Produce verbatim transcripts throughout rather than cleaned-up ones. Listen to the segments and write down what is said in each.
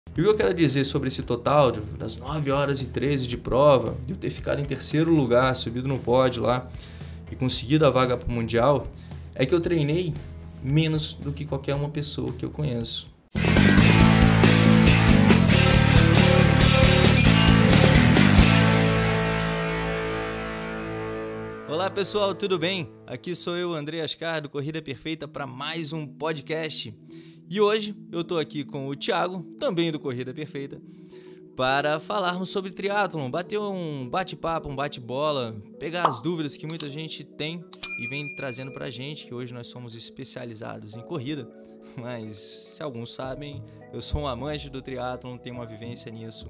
E o que eu quero dizer sobre esse total, das nove horas e treze de prova, de eu ter ficado em terceiro lugar, subido no pódio lá e conseguido a vaga para o Mundial, é que eu treinei menos do que qualquer uma pessoa que eu conheço. Olá pessoal, tudo bem? Aqui sou eu, André Ascar, do Corrida Perfeita, para mais um podcast. E hoje eu estou aqui com o Thiago, também do Corrida Perfeita, para falarmos sobre triatlon, bater um bate-papo, um bate-bola, pegar as dúvidas que muita gente tem e vem trazendo para a gente, que hoje nós somos especializados em corrida, mas se alguns sabem, eu sou um amante do triatlon, tenho uma vivência nisso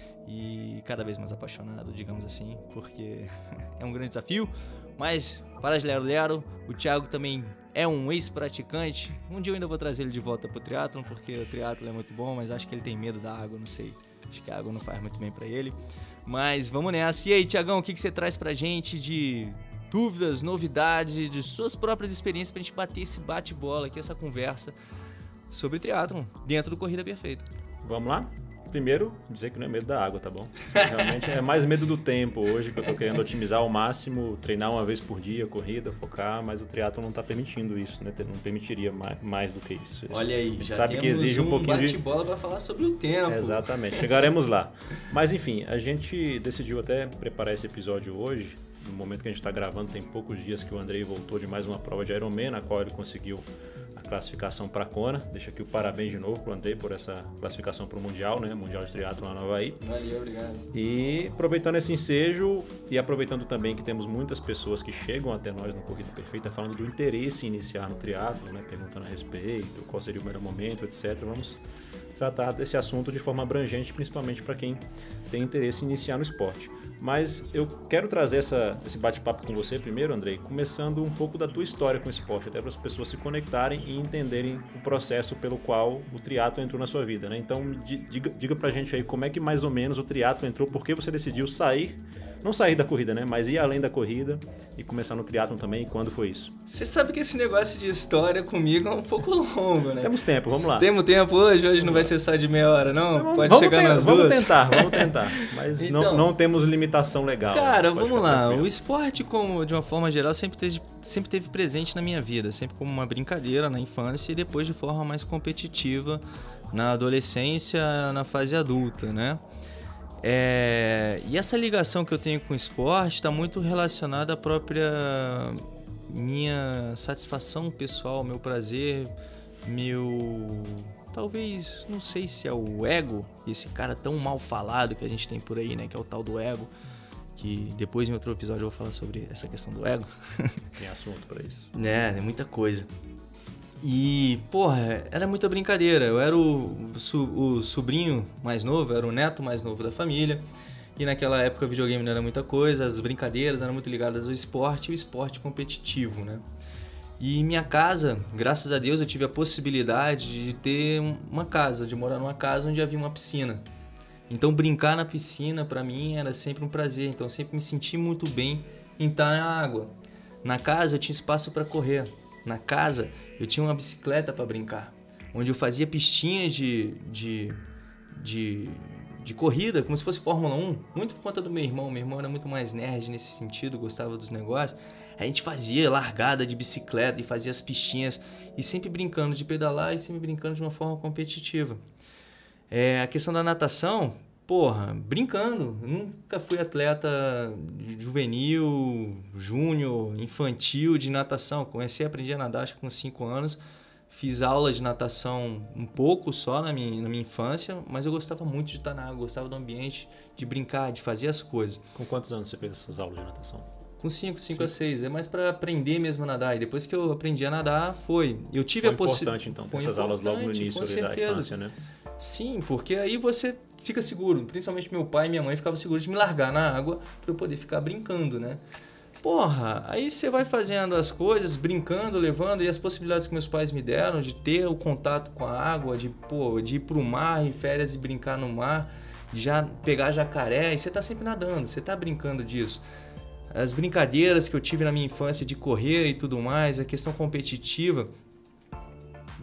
e cada vez mais apaixonado, digamos assim, porque é um grande desafio, mas para as Lero Lero, o Thiago também é um ex-praticante. Um dia eu ainda vou trazer ele de volta pro triatlon, porque o triatlon é muito bom, mas acho que ele tem medo da água, não sei. Acho que a água não faz muito bem para ele. Mas vamos nessa. E aí, Thiagão, o que, que você traz pra gente de dúvidas, novidades, de suas próprias experiências pra gente bater esse bate-bola aqui, essa conversa sobre triatlon dentro do Corrida Perfeita? Vamos lá? Primeiro, dizer que não é medo da água, tá bom? Realmente é mais medo do tempo hoje, que eu tô querendo otimizar ao máximo, treinar uma vez por dia, corrida, focar, mas o triatlon não tá permitindo isso, né? Não permitiria mais, mais do que isso. Olha aí, já sabe temos que exige um, um pouquinho de bate-bola para falar sobre o tempo. Exatamente, chegaremos lá. Mas enfim, a gente decidiu até preparar esse episódio hoje, no momento que a gente está gravando, tem poucos dias que o Andrei voltou de mais uma prova de Ironman, na qual ele conseguiu a classificação para a Kona. Deixa aqui o parabéns de novo para o Andrei por essa classificação para o Mundial, né? Mundial de Triatlon lá no Havaí. Valeu, obrigado. E aproveitando esse ensejo e aproveitando também que temos muitas pessoas que chegam até nós no Corrida Perfeita falando do interesse em iniciar no triatlon, né? Perguntando a respeito, qual seria o melhor momento, etcétera. Vamos tratar desse assunto de forma abrangente, principalmente para quem tem interesse em iniciar no esporte. Mas eu quero trazer essa, esse bate-papo com você primeiro, Andrei, começando um pouco da tua história com o esporte, até para as pessoas se conectarem e entenderem o processo pelo qual o triatlon entrou na sua vida, né? Então, diga, diga pra gente aí como é que mais ou menos o triatlon entrou, por que você decidiu sair, não sair da corrida, né? Mas ir além da corrida e começar no triatlon também, e quando foi isso? Você sabe que esse negócio de história comigo é um pouco longo, né? Temos tempo, vamos lá. Temos tempo hoje? Hoje não vai ser só de meia hora, não? Vamos, Pode vamos chegar ter, nas vamos duas? Vamos tentar, vamos tentar. Mas então, não, não temos limitação legal. Cara, né? vamos lá. Tranquilo. O esporte, como, de uma forma geral, sempre teve, sempre teve presente na minha vida. Sempre como uma brincadeira na infância e depois de forma mais competitiva na adolescência, na fase adulta, né? É, e essa ligação que eu tenho com o esporte está muito relacionada à própria minha satisfação pessoal, meu prazer, meu... talvez, não sei se é o ego, esse cara tão mal falado que a gente tem por aí, né? Que é o tal do ego, que depois em outro episódio eu vou falar sobre essa questão do ego. Tem assunto para isso. É, é muita coisa. E, porra, era muita brincadeira. Eu era o, o sobrinho mais novo, eu era o neto mais novo da família. E naquela época o videogame não era muita coisa, as brincadeiras eram muito ligadas ao esporte e o esporte competitivo, né? E em minha casa, graças a Deus, eu tive a possibilidade de ter uma casa, de morar numa casa onde havia uma piscina. Então brincar na piscina pra mim era sempre um prazer, então eu sempre me senti muito bem em estar na água. Na casa eu tinha espaço para correr. Na casa, eu tinha uma bicicleta para brincar, onde eu fazia pistinhas de, de, de, de corrida, como se fosse Fórmula um, muito por conta do meu irmão. Meu irmão era muito mais nerd nesse sentido, gostava dos negócios. A gente fazia largada de bicicleta e fazia as pistinhas, e sempre brincando de pedalar e sempre brincando de uma forma competitiva. É, a questão da natação... Porra, brincando. Eu nunca fui atleta juvenil, júnior, infantil de natação. Comecei a aprender a nadar acho que com cinco anos. Fiz aula de natação um pouco só na minha, na minha infância, mas eu gostava muito de estar na água, gostava do ambiente, de brincar, de fazer as coisas. Com quantos anos você fez essas aulas de natação? Com cinco, cinco a seis. É mais para aprender mesmo a nadar. E depois que eu aprendi a nadar, foi. Eu tive foi a possibilidade. importante, então, ter essas aulas logo no início da infância, né? Sim, porque aí você fica seguro. Principalmente meu pai e minha mãe ficavam seguros de me largar na água para eu poder ficar brincando, né? Porra, aí você vai fazendo as coisas, brincando, levando, e as possibilidades que meus pais me deram de ter o contato com a água, de, pô, de ir pro mar em férias e brincar no mar, de já pegar jacaré, e você tá sempre nadando, você tá brincando disso. As brincadeiras que eu tive na minha infância de correr e tudo mais, a questão competitiva,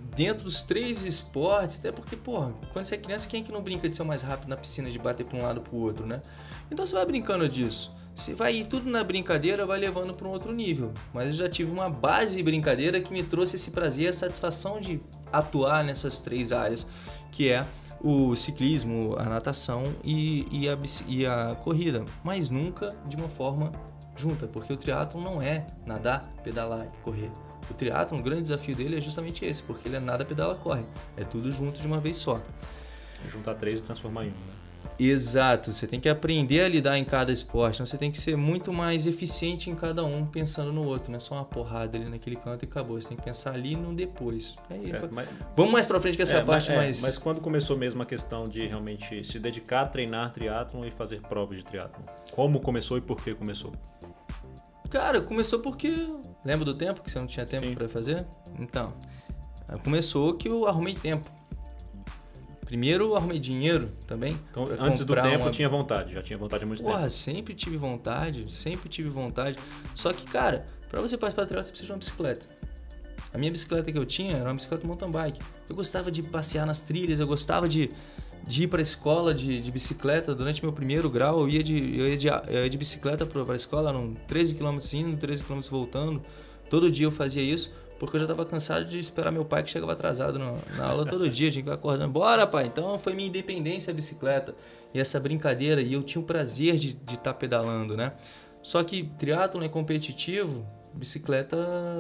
dentro dos três esportes, até porque, pô, quando você é criança, quem é que não brinca de ser o mais rápido na piscina, de bater para um lado para o outro, né? Então você vai brincando disso. Você vai ir tudo na brincadeira, vai levando para um outro nível. Mas eu já tive uma base brincadeira que me trouxe esse prazer, a satisfação de atuar nessas três áreas, que é o ciclismo, a natação e, e, a, e a corrida. Mas nunca de uma forma junta, porque o triatlon não é nadar, pedalar e correr. O triatlon, o grande desafio dele é justamente esse, porque ele é nada, pedala, corre. É tudo junto de uma vez só. Juntar três e transformar em um, né? Exato, você tem que aprender a lidar em cada esporte, então você tem que ser muito mais eficiente em cada um, pensando no outro, não é só uma porrada ali naquele canto e acabou, você tem que pensar ali e no depois. Aí, certo, mas, vamos mais pra frente que essa é, parte é, mais... Mas quando começou mesmo a questão de realmente se dedicar a treinar triatlon e fazer provas de triatlon? Como começou e por que começou? Cara, começou porque... Lembra do tempo que você não tinha tempo Sim. pra fazer? Então, começou que eu arrumei tempo. Primeiro eu arrumei dinheiro também. Então, antes do tempo uma... tinha vontade, já tinha vontade há muito Porra, tempo. sempre tive vontade, sempre tive vontade. Só que, cara, pra você participar do triatlo você precisa de uma bicicleta. A minha bicicleta que eu tinha era uma bicicleta mountain bike. Eu gostava de passear nas trilhas, eu gostava de, de ir pra escola de, de bicicleta. Durante meu primeiro grau eu ia de, eu ia de, eu ia de bicicleta pra, pra escola, eram treze quilômetros indo, treze quilômetros voltando. Todo dia eu fazia isso. Porque eu já estava cansado de esperar meu pai que chegava atrasado na, na aula todo dia. A gente vai acordando, bora pai! Então foi minha independência a bicicleta e essa brincadeira. E eu tinha o prazer de estar tá pedalando, né? Só que triatlon é competitivo, bicicleta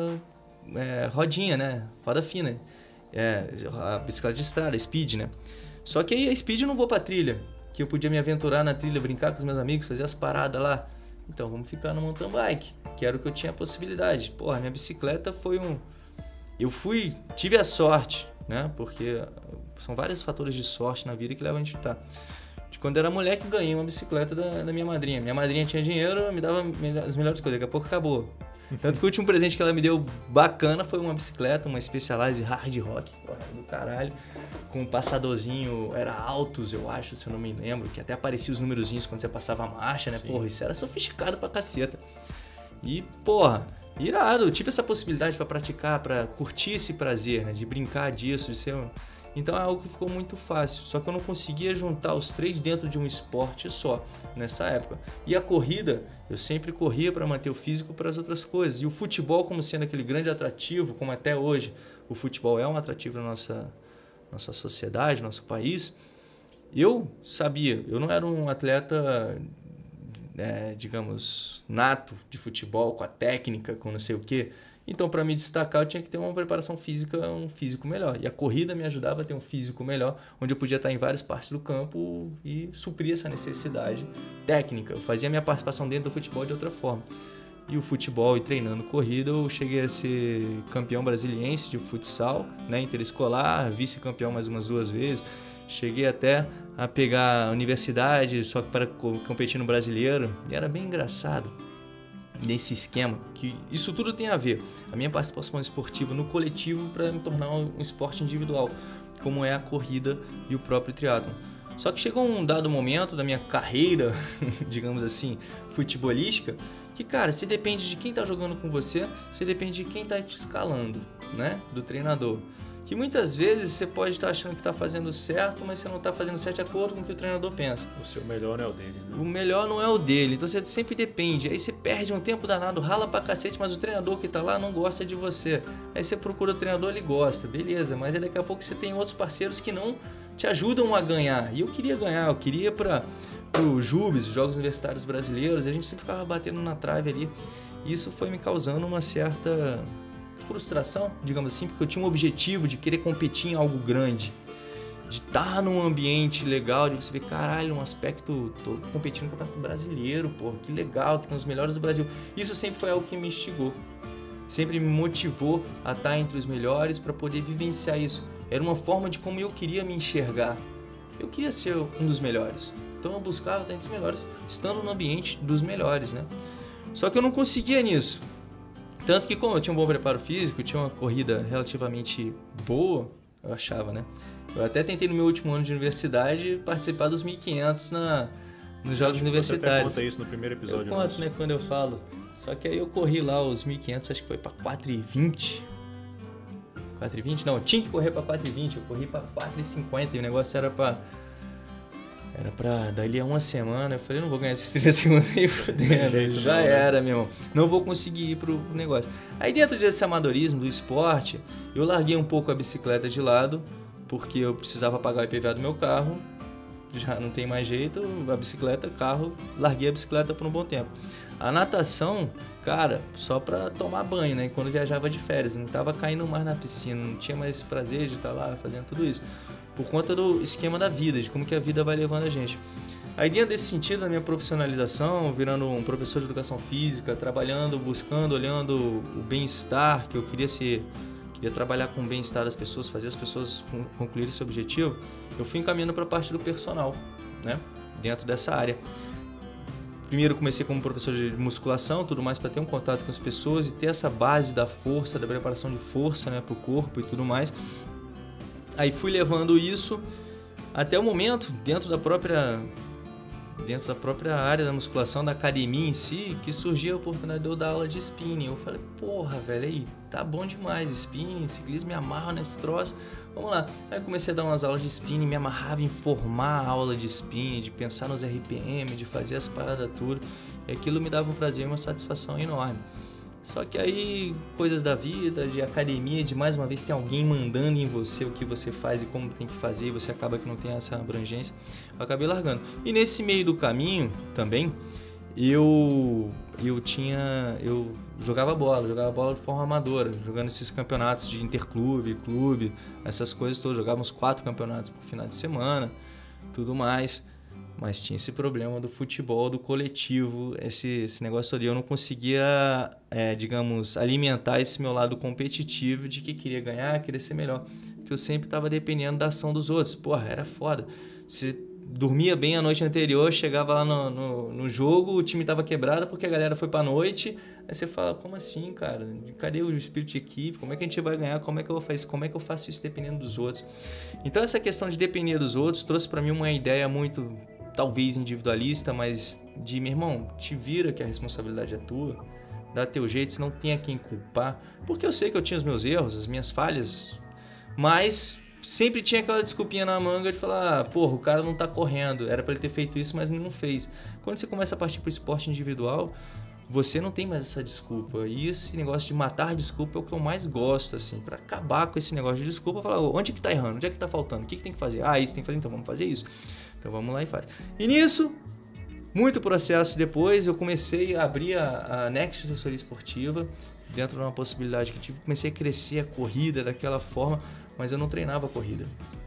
é, rodinha, né? Roda fina. É, a bicicleta de estrada, speed, né? Só que aí a speed eu não vou pra trilha. Que eu podia me aventurar na trilha, brincar com os meus amigos, fazer as paradas lá. Então vamos ficar no mountain bike, que era o que eu tinha a possibilidade. Porra, minha bicicleta foi um... Eu fui, tive a sorte, né? Porque são vários fatores de sorte na vida que levam a gente a estar. De quando eu era moleque, ganhei uma bicicleta da, da minha madrinha. Minha madrinha tinha dinheiro, me dava as melhores coisas. Daqui a pouco acabou. Tanto que o último presente que ela me deu bacana foi uma bicicleta, uma Specialized Hard Rock, porra, do caralho. Com um passadorzinho, era Altos, eu acho, se eu não me lembro, que até aparecia os numerozinhos quando você passava a marcha, né? Sim. Porra, isso era sofisticado pra caceta. E, porra, irado, eu tive essa possibilidade pra praticar, pra curtir esse prazer, né? De brincar disso, de ser... Então é algo que ficou muito fácil, só que eu não conseguia juntar os três dentro de um esporte só, nessa época. E a corrida, eu sempre corria para manter o físico para as outras coisas. E o futebol, como sendo aquele grande atrativo, como até hoje o futebol é um atrativo na nossa... nossa sociedade, nosso país, eu sabia, eu não era um atleta, é, digamos, nato de futebol, com a técnica, com não sei o quê. Então, para me destacar, eu tinha que ter uma preparação física, um físico melhor. E a corrida me ajudava a ter um físico melhor, onde eu podia estar em várias partes do campo e suprir essa necessidade técnica. Eu fazia a minha participação dentro do futebol de outra forma. E o futebol e treinando corrida, eu cheguei a ser campeão brasiliense de futsal, né, interescolar, vice-campeão mais umas duas vezes. Cheguei até a pegar a universidade, só que para competir no brasileiro. E era bem engraçado nesse esquema, que isso tudo tem a ver. A minha participação esportiva no coletivo para me tornar um esporte individual, como é a corrida e o próprio triatlon. Só que chegou um dado momento da minha carreira, digamos assim, futebolística, que, cara, se depende de quem tá jogando com você, você depende de quem tá te escalando, né? Do treinador. Que muitas vezes você pode estar achando que tá fazendo certo, mas você não tá fazendo certo de acordo com o que o treinador pensa. O seu melhor não é o dele, né? O melhor não é o dele, então você sempre depende. Aí você perde um tempo danado, rala pra cacete, mas o treinador que tá lá não gosta de você. Aí você procura o treinador, ele gosta, beleza, mas aí daqui a pouco você tem outros parceiros que não te ajudam a ganhar. E eu queria ganhar, eu queria para o Jubes, os Jogos Universitários Brasileiros, a gente sempre ficava batendo na trave ali. E isso foi me causando uma certa frustração, digamos assim, porque eu tinha um objetivo de querer competir em algo grande, de estar num ambiente legal, de você ver, caralho, um aspecto, tô competindo no Campeonato Brasileiro, porra, que legal, que tem os melhores do Brasil. Isso sempre foi algo que me instigou, sempre me motivou a estar entre os melhores para poder vivenciar isso. Era uma forma de como eu queria me enxergar. Eu queria ser um dos melhores, então eu buscava estar entre os melhores, estando no ambiente dos melhores, né? Só que eu não conseguia nisso. Tanto que, como eu tinha um bom preparo físico, tinha uma corrida relativamente boa, eu achava, né? Eu até tentei no meu último ano de universidade participar dos mil e quinhentos na, nos Jogos Você Universitários. Você conta isso no primeiro episódio. Eu conto, nosso. né, quando eu falo. Só que aí eu corri lá os mil e quinhentos, acho que foi para quatro e vinte. quatro e vinte? Não, eu tinha que correr para quatro e vinte, eu corri para quatro e cinquenta e o negócio era para... Era pra dali a uma semana, eu falei, não vou ganhar esses trinta segundos aí por dentro, já não, era, né? Meu irmão. Não vou conseguir ir pro negócio. Aí dentro desse amadorismo, do esporte, eu larguei um pouco a bicicleta de lado, porque eu precisava pagar o I P V A do meu carro, já não tem mais jeito, a bicicleta, carro, larguei a bicicleta por um bom tempo. A natação, cara, só pra tomar banho, né? Quando eu viajava de férias, não tava caindo mais na piscina, não tinha mais prazer de estar lá fazendo tudo isso. Por conta do esquema da vida, de como que a vida vai levando a gente. Aí dentro desse sentido, da minha profissionalização, virando um professor de educação física, trabalhando, buscando, olhando o bem-estar, que eu queria ser, queria trabalhar com o bem-estar das pessoas, fazer as pessoas concluírem esse objetivo, eu fui encaminhando para a parte do personal, né? Dentro dessa área. Primeiro comecei como professor de musculação, tudo mais para ter um contato com as pessoas e ter essa base da força, da preparação de força, né, para o corpo e tudo mais. Aí fui levando isso até o momento, dentro da própria, dentro da própria área da musculação, da academia em si, que surgiu a oportunidade de eu dar aula de spinning. Eu falei, porra, velho, aí tá bom demais, spinning, ciclismo, me amarro nesse troço, vamos lá. Aí comecei a dar umas aulas de spinning, me amarrava em formar a aula de spinning, de pensar nos R P M, de fazer as paradas tudo, e aquilo me dava um prazer e uma satisfação enorme. Só que aí, coisas da vida, de academia, de mais uma vez ter alguém mandando em você o que você faz e como tem que fazer, e você acaba que não tem essa abrangência, eu acabei largando. E nesse meio do caminho, também, eu, eu tinha, eu jogava bola, jogava bola de forma amadora, jogando esses campeonatos de interclube, clube, essas coisas todas, jogava uns quatro campeonatos por final de semana, tudo mais. Mas tinha esse problema do futebol, do coletivo, esse, esse negócio todo. Eu não conseguia, é, digamos, alimentar esse meu lado competitivo de que queria ganhar, queria ser melhor. Porque eu sempre estava dependendo da ação dos outros. Porra, era foda. Se dormia bem a noite anterior, chegava lá no, no, no jogo, o time estava quebrado porque a galera foi pra noite. Aí você fala, como assim, cara? Cadê o espírito de equipe? Como é que a gente vai ganhar? Como é que eu vou fazer isso? Como é que eu faço isso dependendo dos outros? Então essa questão de depender dos outros trouxe para mim uma ideia muito... talvez individualista, mas de, meu irmão, te vira que a responsabilidade é tua, dá teu jeito, você não tem a quem culpar, porque eu sei que eu tinha os meus erros, as minhas falhas, mas sempre tinha aquela desculpinha na manga de falar, porra, o cara não tá correndo, era pra ele ter feito isso, mas ele não fez. Quando você começa a partir pro esporte individual, você não tem mais essa desculpa, e esse negócio de matar desculpa é o que eu mais gosto, assim, pra acabar com esse negócio de desculpa, falar, onde que tá errando, onde é que tá faltando, o que que tem que fazer? Ah, isso tem que fazer, então vamos fazer isso. Então vamos lá e faz. E nisso, muito processo depois, eu comecei a abrir a, a Next Assessoria Esportiva, dentro de uma possibilidade que tive, comecei a crescer a corrida daquela forma, mas eu não treinava a corrida.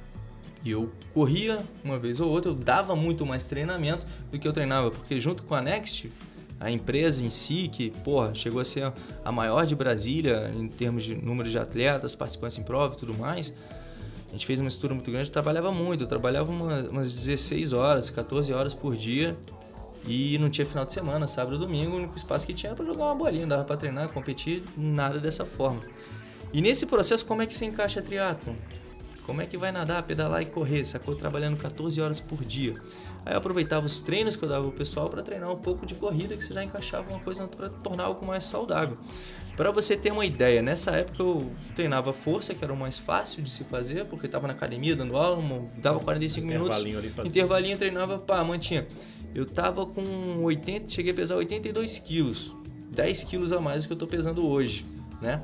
E eu corria uma vez ou outra, eu dava muito mais treinamento do que eu treinava, porque junto com a Next, a empresa em si, que porra, chegou a ser a maior de Brasília em termos de número de atletas, participantes em prova e tudo mais, a gente fez uma estrutura muito grande, eu trabalhava muito, eu trabalhava umas, umas dezesseis horas, quatorze horas por dia e não tinha final de semana, sábado e domingo, o único espaço que tinha era para jogar uma bolinha, não dava para treinar, competir, nada dessa forma. E nesse processo, como é que você encaixa triatlon? Como é que vai nadar, pedalar e correr, sacou? Trabalhando quatorze horas por dia. Aí eu aproveitava os treinos que eu dava pro pessoal para treinar um pouco de corrida, que você já encaixava uma coisa para tornar algo mais saudável. Para você ter uma ideia, nessa época eu treinava força, que era o mais fácil de se fazer, porque estava na academia dando aula, dava quarenta e cinco minutos, intervalinho, treinava, pá, mantinha. Eu tava com oitenta, cheguei a pesar oitenta e dois quilos, dez quilos a mais do que eu tô pesando hoje, né?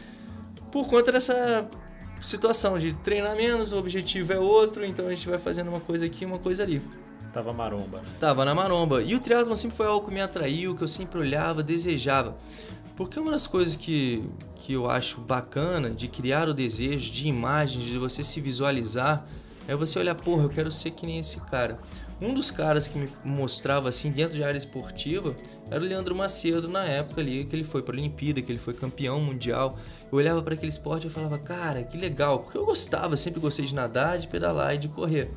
Por conta dessa situação de treinar menos, o objetivo é outro, então a gente vai fazendo uma coisa aqui, uma coisa ali. Tava maromba, né? Tava na maromba. E o triatlon sempre foi algo que me atraiu, que eu sempre olhava, desejava. Porque uma das coisas que, que eu acho bacana de criar o desejo de imagens, de você se visualizar, é você olhar, porra, eu quero ser que nem esse cara. Um dos caras que me mostrava assim dentro de área esportiva era o Leandro Macedo, na época ali, que ele foi para a Olimpíada, que ele foi campeão mundial. Eu olhava para aquele esporte e falava, cara, que legal, porque eu gostava, sempre gostei de nadar, de pedalar e de correr.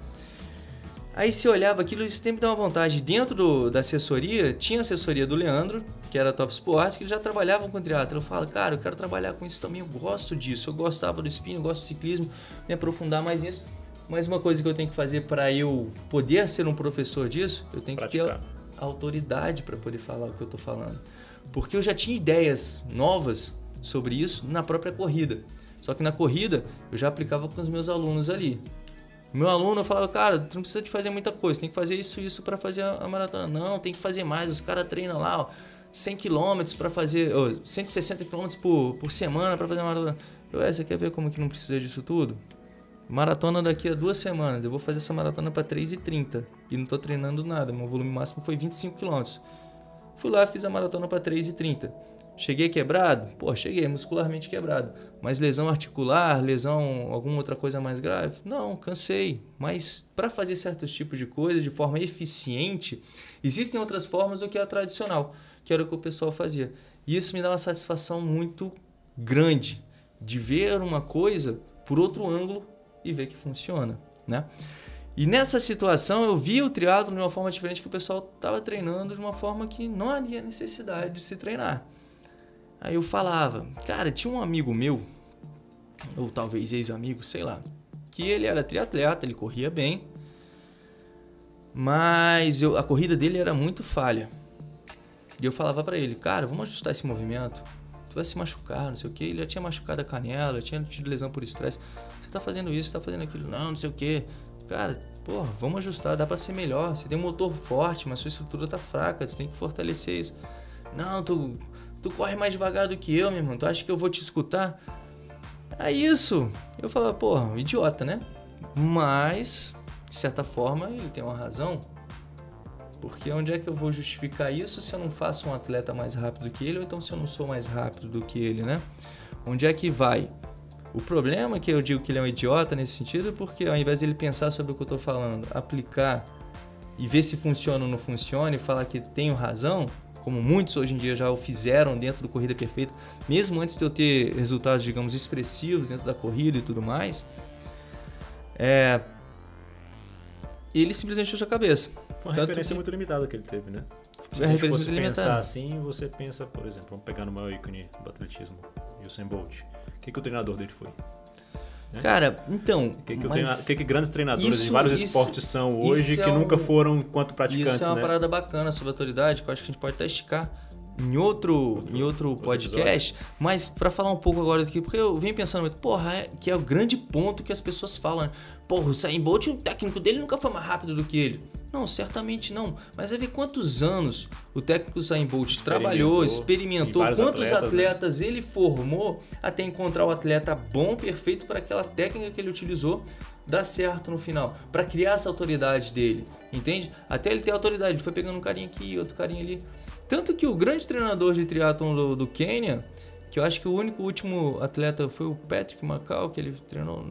Aí você olhava aquilo e sempre dava vontade. Dentro do, da assessoria, tinha a assessoria do Leandro, que era Top Sport, que eles já trabalhavam com triatlo. Eu falo, cara, eu quero trabalhar com isso também, eu gosto disso. Eu gostava do spinning, eu gosto do ciclismo, me aprofundar mais nisso. Mas uma coisa que eu tenho que fazer para eu poder ser um professor disso, eu tenho Praticar. que ter a autoridade para poder falar o que eu estou falando. Porque eu já tinha ideias novas sobre isso na própria corrida. Só que na corrida, eu já aplicava com os meus alunos ali. Meu aluno, eu falava, cara, tu não precisa de fazer muita coisa, tem que fazer isso e isso para fazer a maratona. Não, tem que fazer mais, os caras treinam lá, ó, cem quilômetros para fazer, ó, cento e sessenta quilômetros por, por semana para fazer a maratona. Eu, é, você quer ver como que não precisa disso tudo? Maratona daqui a duas semanas, eu vou fazer essa maratona para três e trinta e não tô treinando nada, meu volume máximo foi vinte e cinco quilômetros. Fui lá, fiz a maratona para três e trinta. Cheguei quebrado? Pô, cheguei muscularmente quebrado. Mas lesão articular, lesão, alguma outra coisa mais grave? Não, cansei. Mas para fazer certos tipos de coisas de forma eficiente, existem outras formas do que a tradicional, que era o que o pessoal fazia. E isso me dá uma satisfação muito grande de ver uma coisa por outro ângulo e ver que funciona, né? E nessa situação eu vi o triatlo de uma forma diferente, que o pessoal estava treinando de uma forma que não havia necessidade de se treinar. Aí eu falava, cara, tinha um amigo meu, ou talvez ex-amigo, sei lá, que ele era triatleta, ele corria bem, mas eu, a corrida dele era muito falha. E eu falava pra ele, cara, vamos ajustar esse movimento, tu vai se machucar, não sei o que. Ele já tinha machucado a canela, tinha tido lesão por estresse. Você tá fazendo isso, tá fazendo aquilo, não, não sei o que. Cara, porra, vamos ajustar, dá pra ser melhor. Você tem um motor forte, mas sua estrutura tá fraca, você tem que fortalecer isso. Não, tu... Tu corre mais devagar do que eu, meu irmão. Tu acha que eu vou te escutar? É isso. Eu falava, porra, idiota, né? Mas, de certa forma, ele tem uma razão. Porque onde é que eu vou justificar isso se eu não faço um atleta mais rápido que ele, ou então se eu não sou mais rápido do que ele, né? Onde é que vai? O problema é que eu digo que ele é um idiota nesse sentido, porque ao invés de ele pensar sobre o que eu estou falando, aplicar e ver se funciona ou não funciona e falar que tenho razão, como muitos hoje em dia já o fizeram dentro do Corrida Perfeita, mesmo antes de eu ter resultados, digamos, expressivos dentro da corrida e tudo mais, é... ele simplesmente fechou a cabeça. Uma Tanto referência que... muito limitada que ele teve, né? Se É a a gente referência fosse muito pensar limitada. assim, você pensa, por exemplo, vamos pegar no maior ícone do atletismo, Usain Bolt. O que, que o treinador dele foi? Né? Cara, então... O que, que, mas... treina... que, que grandes treinadores isso, de vários isso, esportes são hoje é que um... nunca foram enquanto praticantes, Isso é uma né? parada bacana sobre a autoridade, que eu acho que a gente pode até esticar em outro, outro, em outro, outro podcast, episódio. Mas para falar um pouco agora daqui, porque eu venho pensando, porra, é, que é o grande ponto que as pessoas falam, né? Porra, o Usain Bolt, o técnico dele nunca foi mais rápido do que ele. Não, certamente não, mas vai ver quantos anos o técnico Usain Bolt trabalhou, experimentou, quantos atletas, atletas né? ele formou até encontrar o atleta bom, perfeito para aquela técnica que ele utilizou dar certo no final, para criar essa autoridade dele, entende? Até ele ter autoridade, ele foi pegando um carinha aqui, outro carinha ali. Tanto que o grande treinador de triatlon do, do Quênia, que eu acho que o único último atleta foi o Patrick Macau, que ele treinou,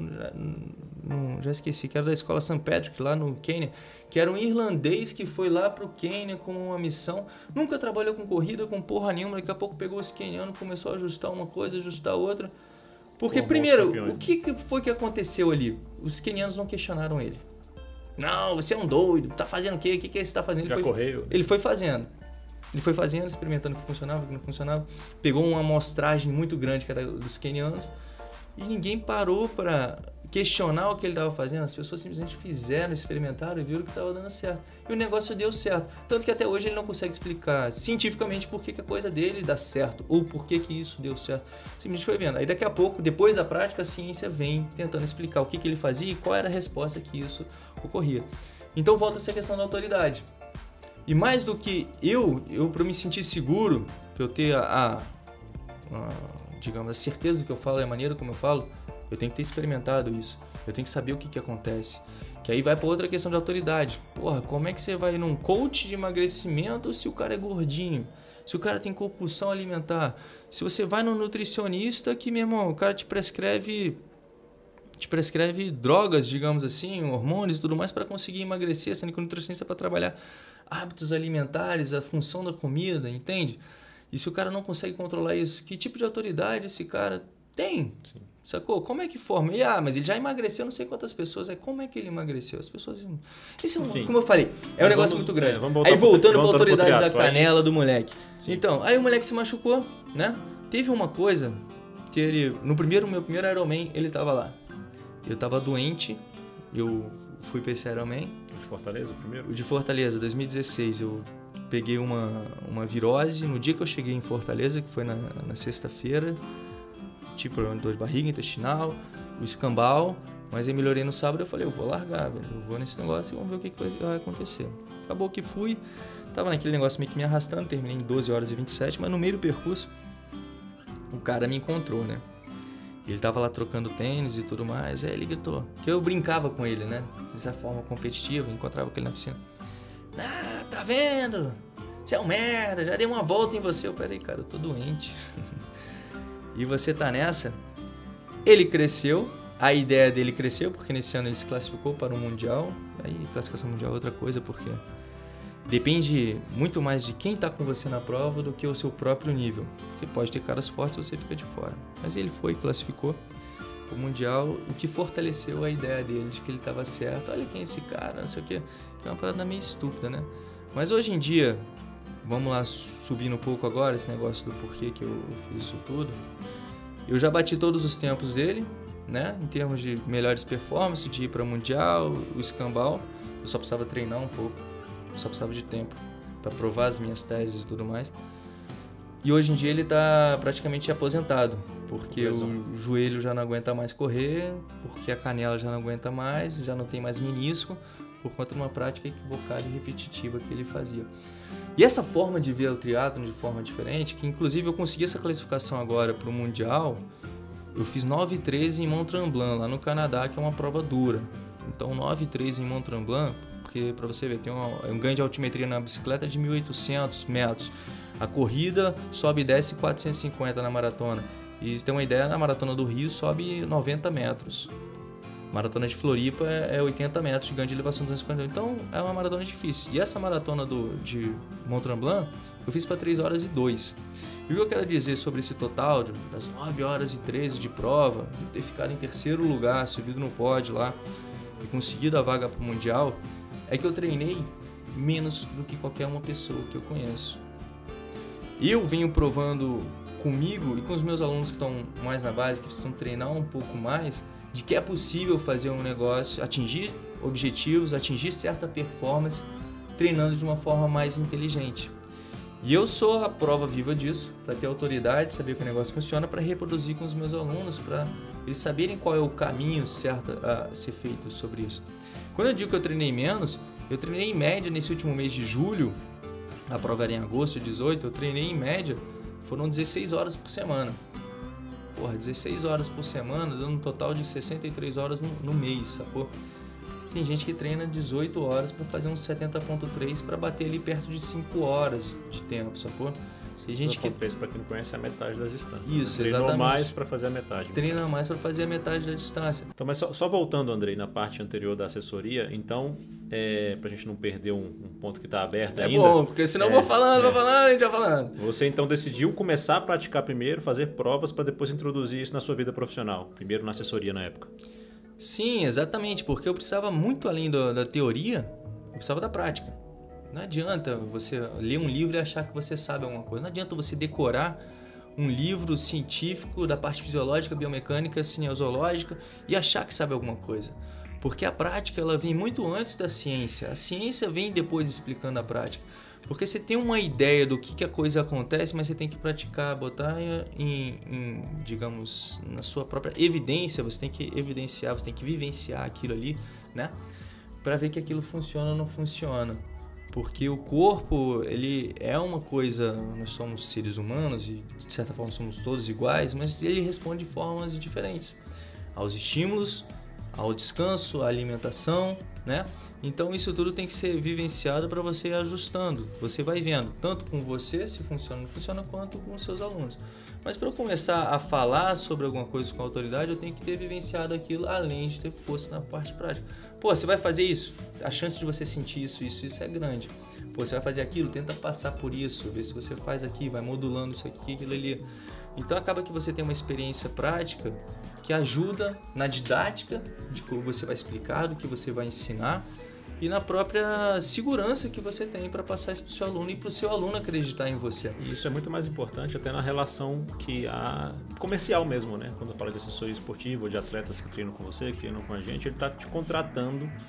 já, já esqueci, que era da escola Saint Patrick, lá no Quênia, que era um irlandês que foi lá pro Quênia com uma missão, nunca trabalhou com corrida, com porra nenhuma, daqui a pouco pegou os quenianos, começou a ajustar uma coisa, ajustar outra. Porque, Bom, primeiro, o que foi que aconteceu ali? Os quenianos não questionaram ele. Não, você é um doido, tá fazendo o quê? O que, que você tá fazendo? Ele já foi, correu. Ele foi fazendo. Ele foi fazendo, experimentando o que funcionava, o que não funcionava. Pegou uma amostragem muito grande que era dos quenianos e ninguém parou para questionar o que ele estava fazendo. As pessoas simplesmente fizeram, experimentaram e viram que estava dando certo. E o negócio deu certo. Tanto que até hoje ele não consegue explicar cientificamente por que, que a coisa dele dá certo ou por que, que isso deu certo. Simplesmente foi vendo. Aí daqui a pouco, depois da prática, a ciência vem tentando explicar o que, que ele fazia e qual era a resposta que isso ocorria. Então volta essa questão da autoridade. E mais do que eu, eu para me sentir seguro, para eu ter a, a, a, digamos, a certeza do que eu falo e a maneira como eu falo, eu tenho que ter experimentado isso. Eu tenho que saber o que, que acontece. Que aí vai para outra questão de autoridade. Porra, como é que você vai num coach de emagrecimento se o cara é gordinho? Se o cara tem compulsão alimentar? Se você vai num nutricionista que, meu irmão, o cara te prescreve... te prescreve drogas, digamos assim, hormônios e tudo mais para conseguir emagrecer, sendo que o nutricionista é para trabalhar hábitos alimentares, a função da comida, entende? E se o cara não consegue controlar isso, que tipo de autoridade esse cara tem? Sim. Sacou? Como é que forma? E, ah, mas ele já emagreceu não sei quantas pessoas. É, como é que ele emagreceu? As pessoas... Isso é, um, como eu falei, é um negócio vamos, muito grande. É, aí voltando para a autoridade triatlo, da canela aí. do moleque. Sim. Então, aí o moleque se machucou, né? Teve uma coisa que ele... No primeiro, meu primeiro Ironman, ele tava lá. Eu tava doente, eu fui para esse Ironman. O de Fortaleza, o primeiro? O de Fortaleza, dois mil e dezesseis. Eu peguei uma, uma virose no dia que eu cheguei em Fortaleza, que foi na, na sexta-feira. tive problema de dor de barriga, intestinal, o escambau, mas eu melhorei no sábado, eu falei, eu vou largar, velho, eu vou nesse negócio e vamos ver o que, que vai acontecer. Acabou que fui, tava naquele negócio meio que me arrastando, terminei em doze horas e vinte e sete, mas no meio do percurso, o cara me encontrou, né? Ele tava lá trocando tênis e tudo mais, aí ele gritou, que eu brincava com ele, né? Dessa forma competitiva, encontrava com ele na piscina. Ah, tá vendo? Você é um merda, já dei uma volta em você. Eu, peraí, cara, eu tô doente. E você tá nessa? Ele cresceu, a ideia dele cresceu, porque nesse ano ele se classificou para o Mundial. Aí, classificação mundial é outra coisa, porque depende muito mais de quem tá com você na prova do que o seu próprio nível. Porque pode ter caras fortes e você fica de fora. Mas ele foi, classificou o Mundial, o que fortaleceu a ideia dele, de que ele tava certo. Olha quem é esse cara, não sei o quê. Que é uma parada meio estúpida, né? Mas hoje em dia, vamos lá subindo um pouco agora, esse negócio do porquê que eu fiz isso tudo. Eu já bati todos os tempos dele, né? Em termos de melhores performances, de ir para o Mundial, o escambau. Eu só precisava treinar um pouco, eu só precisava de tempo para provar as minhas teses e tudo mais. E hoje em dia ele está praticamente aposentado, porque o joelho já não aguenta mais correr, porque a canela já não aguenta mais, já não tem mais menisco, por conta de uma prática equivocada e repetitiva que ele fazia. E essa forma de ver o triatlon de forma diferente, que inclusive eu consegui essa classificação agora para o Mundial, eu fiz nove e treze em Mont Tremblant, lá no Canadá, que é uma prova dura. Então nove e treze em Mont Tremblant, porque para você ver, tem um, um ganho de altimetria na bicicleta de mil e oitocentos metros. A corrida sobe e desce quatrocentos e cinquenta na maratona. E você tem uma ideia, na maratona do Rio sobe noventa metros. Maratona de Floripa é oitenta metros de ganho de elevação duzentos e cinquenta. Então é uma maratona difícil. E essa maratona do, de Mont Tremblant eu fiz para três horas e dois. E o que eu quero dizer sobre esse total, das nove horas e treze de prova, de ter ficado em terceiro lugar, subido no pódio lá e conseguido a vaga para o Mundial, é que eu treinei menos do que qualquer uma pessoa que eu conheço. Eu venho provando comigo e com os meus alunos que estão mais na base, que precisam treinar um pouco mais, de que é possível fazer um negócio, atingir objetivos, atingir certa performance, treinando de uma forma mais inteligente. E eu sou a prova viva disso, para ter autoridade, saber que o negócio funciona, para reproduzir com os meus alunos, para eles saberem qual é o caminho certo a ser feito sobre isso. Quando eu digo que eu treinei menos, eu treinei em média nesse último mês de julho, a prova era em agosto de dezoito, eu treinei em média, foram dezesseis horas por semana. Porra, dezesseis horas por semana, dando um total de sessenta e três horas no, no mês, sacou? Tem gente que treina dezoito horas para fazer uns setenta ponto três para bater ali perto de cinco horas de tempo, sacou? Tem gente que três, para quem não conhece, é a metade da distância. Isso, né? exatamente. Treina mais para fazer a metade. Treina mais para fazer a metade da distância. Então, mas só, só voltando, Andrei, na parte anterior da assessoria, então, é, para a gente não perder um, um ponto que está aberto é ainda. É bom, porque senão é, eu vou falando, é. vou falando, a gente vai falando. Você então decidiu começar a praticar primeiro, fazer provas para depois introduzir isso na sua vida profissional. Primeiro na assessoria na época. Sim, exatamente, porque eu precisava muito além do, da teoria, eu precisava da prática. Não adianta você ler um livro e achar que você sabe alguma coisa. Não adianta você decorar um livro científico da parte fisiológica, biomecânica, cinesiológica e achar que sabe alguma coisa. Porque a prática ela vem muito antes da ciência. A ciência vem depois explicando a prática. Porque você tem uma ideia do que, que a coisa acontece, mas você tem que praticar, botar em, em, digamos, na sua própria evidência. Você tem que evidenciar, você tem que vivenciar aquilo ali, né? Para ver que aquilo funciona ou não funciona. Porque o corpo, ele é uma coisa, nós somos seres humanos e de certa forma somos todos iguais, mas ele responde de formas diferentes aos estímulos, ao descanso, à alimentação, né? Então isso tudo tem que ser vivenciado para você ir ajustando. Você vai vendo, tanto com você, se funciona ou não funciona, quanto com os seus alunos. Mas para eu começar a falar sobre alguma coisa com autoridade, eu tenho que ter vivenciado aquilo, além de ter posto na parte prática. Pô, você vai fazer isso? A chance de você sentir isso, isso, isso é grande. Pô, você vai fazer aquilo? Tenta passar por isso, ver se você faz aqui, vai modulando isso aqui, aquilo ali. Então acaba que você tem uma experiência prática que ajuda na didática de como você vai explicar, do que você vai ensinar e na própria segurança que você tem para passar isso para o seu aluno e para o seu aluno acreditar em você. E isso é muito mais importante até na relação que a comercial mesmo, né? Quando fala de assessoria esportiva ou de atletas que treinam com você, que treinam com a gente, ele está te contratando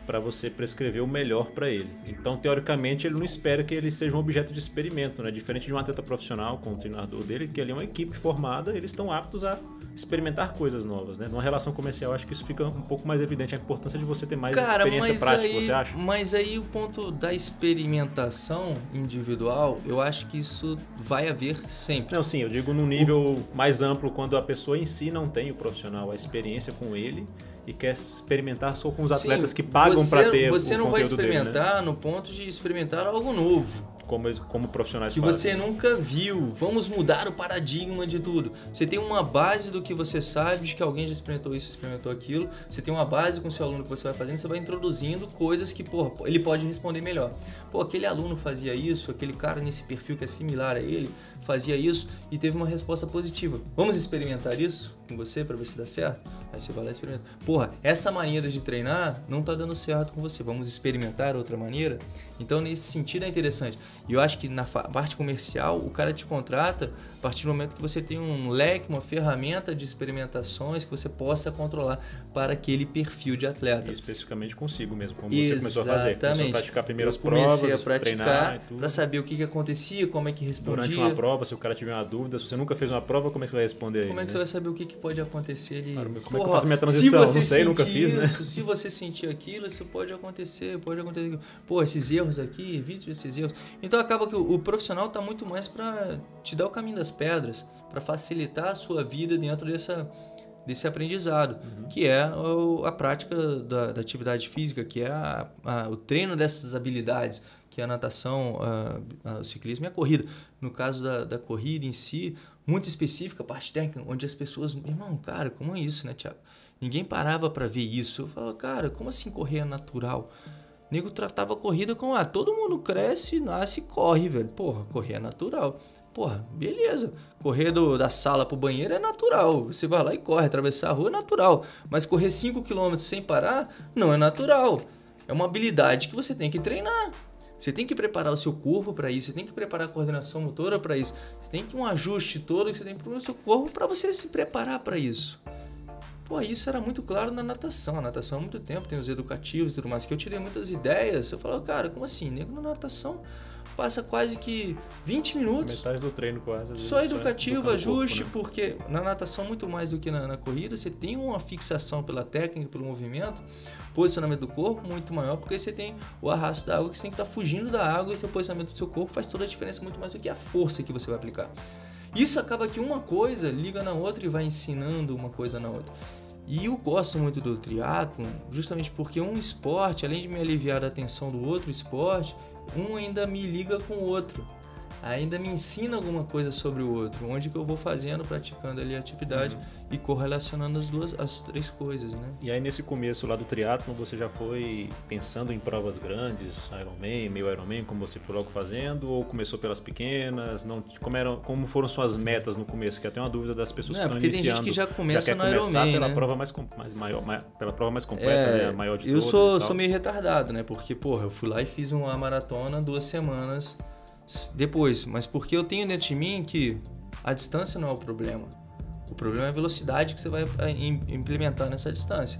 para você prescrever o melhor para ele. Então, teoricamente, ele não espera que ele seja um objeto de experimento, né? Diferente de um atleta profissional com o treinador dele, que ali é uma equipe formada, eles estão aptos a experimentar coisas novas, né? Numa relação comercial, acho que isso fica um pouco mais evidente, a importância de você ter mais Cara, experiência mas prática, aí, você acha? Mas aí o ponto da experimentação individual, eu acho que isso vai haver sempre. Não, sim, eu digo num nível o... mais amplo, quando a pessoa em si não tem o profissional, a experiência com ele, e quer experimentar só com os atletas Sim, que pagam para ter você o não vai experimentar dele, né? No ponto de experimentar algo novo. Como, como profissionais que fazem. você nunca viu. Vamos mudar o paradigma de tudo. Você tem uma base do que você sabe, de que alguém já experimentou isso, experimentou aquilo. Você tem uma base com o seu aluno que você vai fazendo, você vai introduzindo coisas que, porra, ele pode responder melhor. Pô, aquele aluno fazia isso, aquele cara nesse perfil que é similar a ele, fazia isso e teve uma resposta positiva. Vamos experimentar isso com você para ver se dá certo? Aí você vai lá e experimenta. Porra, essa maneira de treinar não tá dando certo com você. Vamos experimentar outra maneira? Então, nesse sentido, é interessante. E eu acho que na parte comercial, o cara te contrata a partir do momento que você tem um leque, uma ferramenta de experimentações que você possa controlar para aquele perfil de atleta. E especificamente consigo mesmo, como Exatamente. você começou a fazer. Começou a praticar primeiras eu comecei provas, a praticar para saber o que, que acontecia, como é que respondia. Durante uma prova, se o cara tiver uma dúvida, se você nunca fez uma prova, como é que você vai responder aí? Como é que né? você vai saber o que, que pode acontecer ali? Claro, como é que eu faço minha transição? Não sei, nunca fiz, isso, né? Se você sentir aquilo, isso pode acontecer, pode acontecer. Pô, esses erros aqui, evite esses erros. Então acaba que o, o profissional está muito mais para te dar o caminho das pedras, para facilitar a sua vida dentro dessa, desse aprendizado, uhum. que é a, a prática da, da atividade física, que é a, a, o treino dessas habilidades, que é a natação, a, a, o ciclismo e a corrida. No caso da, da corrida em si, muito específica, a parte técnica, onde as pessoas... Irmão, cara, como é isso, né, Thiago? Ninguém parava para ver isso. Eu falava, cara, como assim correr é natural? O nego tratava a corrida como, ah, todo mundo cresce, nasce e corre, velho. Porra, correr é natural. Porra, beleza. Correr do, da sala pro banheiro é natural. Você vai lá e corre. Atravessar a rua é natural. Mas correr cinco quilômetros sem parar não é natural. É uma habilidade que você tem que treinar. Você tem que preparar o seu corpo para isso. Você tem que preparar a coordenação motora para isso. Você tem que um ajuste todo que você tem que preparar o seu corpo para você se preparar para isso. Pô, isso era muito claro na natação. A natação há muito tempo tem os educativos e tudo mais, que eu tirei muitas ideias. Eu falava, cara, como assim? Nego na natação passa quase que vinte minutos. Metade do treino quase. Só educativo, ajuste, corpo, né? Porque na natação, muito mais do que na, na corrida, você tem uma fixação pela técnica, pelo movimento, posicionamento do corpo muito maior, porque você tem o arrasto da água, que você tem que estar fugindo da água e seu posicionamento do seu corpo faz toda a diferença, muito mais do que a força que você vai aplicar. Isso acaba que uma coisa liga na outra e vai ensinando uma coisa na outra. E eu gosto muito do triatlon justamente porque um esporte, além de me aliviar da tensão do outro esporte, um ainda me liga com o outro. Ainda me ensina alguma coisa sobre o outro, onde que eu vou fazendo, praticando ali a atividade uhum. e correlacionando as duas, as três coisas, né? E aí nesse começo lá do triatlon, você já foi pensando em provas grandes, Ironman, meio Ironman, como você foi logo fazendo, ou começou pelas pequenas? Não, como, eram, como foram suas metas no começo? Que até uma dúvida das pessoas Não, que estão iniciando. Tem gente que já começa já no quer Ironman, pela né? prova mais, mais maior, mais, pela prova mais completa, é, né? A maior de eu todas. Eu sou, sou meio retardado, né? Porque, porra, eu fui lá e fiz uma maratona duas semanas depois, mas porque eu tenho dentro de mim que a distância não é o problema. O problema é a velocidade que você vai implementar nessa distância.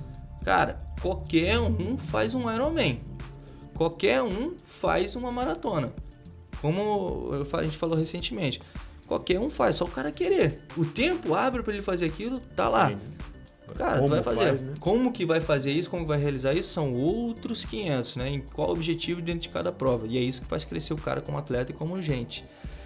Cara, qualquer um faz um Ironman. Qualquer um faz uma maratona. Como a gente falou recentemente. Qualquer um faz, só o cara querer. O tempo abre para ele fazer aquilo, tá lá. Cara, como tu vai fazer. Faz, né? Como que vai fazer isso, como que vai realizar isso, são outros quinhentos, né? Em qual objetivo dentro de cada prova. E é isso que faz crescer o cara como atleta e como gente.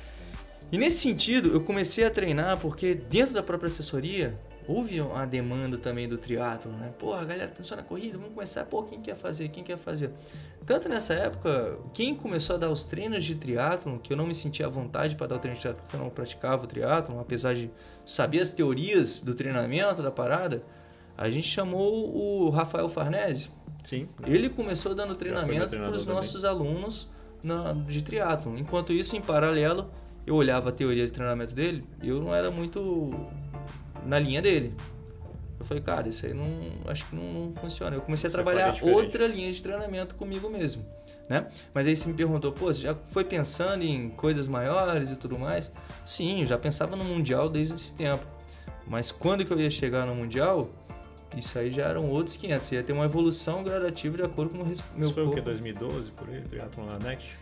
E nesse sentido, eu comecei a treinar porque dentro da própria assessoria, houve uma demanda também do triatlon, né? Pô, a galera tá só na corrida, vamos começar. Pô, quem quer fazer? Quem quer fazer? Tanto nessa época, quem começou a dar os treinos de triatlon, que eu não me sentia à vontade para dar o treino de triatlon, porque eu não praticava o triatlon, apesar de saber as teorias do treinamento, da parada, a gente chamou o Rafael Farnese. Sim. Ele começou dando treinamento para os nossos alunos na, de triatlon. Enquanto isso, em paralelo, eu olhava a teoria de treinamento dele e eu não era muito na linha dele. Eu falei, cara, isso aí não, acho que não, não funciona. Eu comecei a você trabalhar outra linha de treinamento comigo mesmo, né? Mas aí você me perguntou, pô, você já foi pensando em coisas maiores e tudo mais? Sim, eu já pensava no Mundial desde esse tempo. Mas quando que eu ia chegar no Mundial, isso aí já eram outros quinhentos. Ia ter uma evolução gradativa de acordo com o res... meu Isso foi corpo. o que? dois mil e doze, por aí? Triatlon na Next?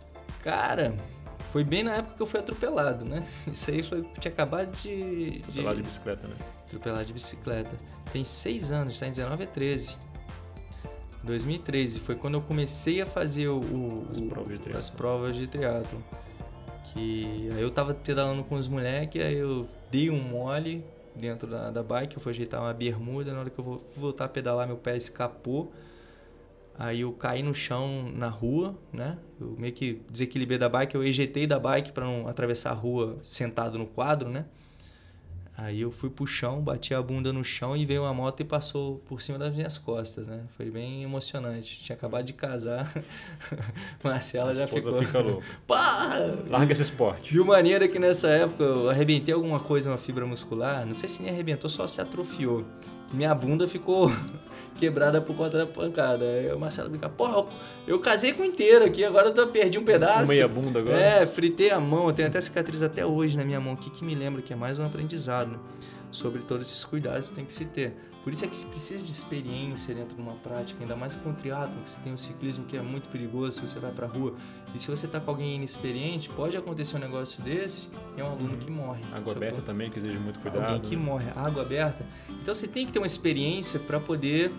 Cara, foi bem na época que eu fui atropelado, né? Isso aí foi... Tinha acabado de... Atropelado de... de bicicleta, né? Atropelado de bicicleta. Tem seis anos, tá em dezenove a treze. dois mil e treze foi quando eu comecei a fazer o, o, as, provas de triatlon. as provas de triatlon. Que aí eu tava pedalando com os moleques, aí eu dei um mole dentro da, da bike, eu fui ajeitar uma bermuda, na hora que eu vou voltar a pedalar meu pé escapou. Aí eu caí no chão na rua, né? Eu meio que desequilibrei da bike, eu ejetei da bike para não atravessar a rua sentado no quadro, né? Aí eu fui pro chão, bati a bunda no chão e veio uma moto e passou por cima das minhas costas, né? Foi bem emocionante. Tinha acabado de casar, Marcela já ficou... fica louca. Pá! Larga esse esporte. E o maneiro é que nessa época eu arrebentei alguma coisa, uma fibra muscular, não sei se nem arrebentou, só se atrofiou. Minha bunda ficou quebrada por conta da pancada. Aí o Marcelo brinca, porra, eu casei com inteiro aqui, agora eu perdi um pedaço. Meia bunda agora? É, fritei a mão, eu tenho até cicatriz até hoje na minha mão aqui, que me lembra que é mais um aprendizado, né? Sobre todos esses cuidados que tem que se ter. Por isso é que se precisa de experiência dentro de uma prática, ainda mais com o triatlon, que você tem o ciclismo que é muito perigoso, se você vai pra rua. E se você tá com alguém inexperiente, pode acontecer um negócio desse e é um aluno uhum. que morre. Água aberta corpo. Também, que exige muito cuidado. Alguém que né? morre, água aberta. Então você tem que ter uma experiência para poder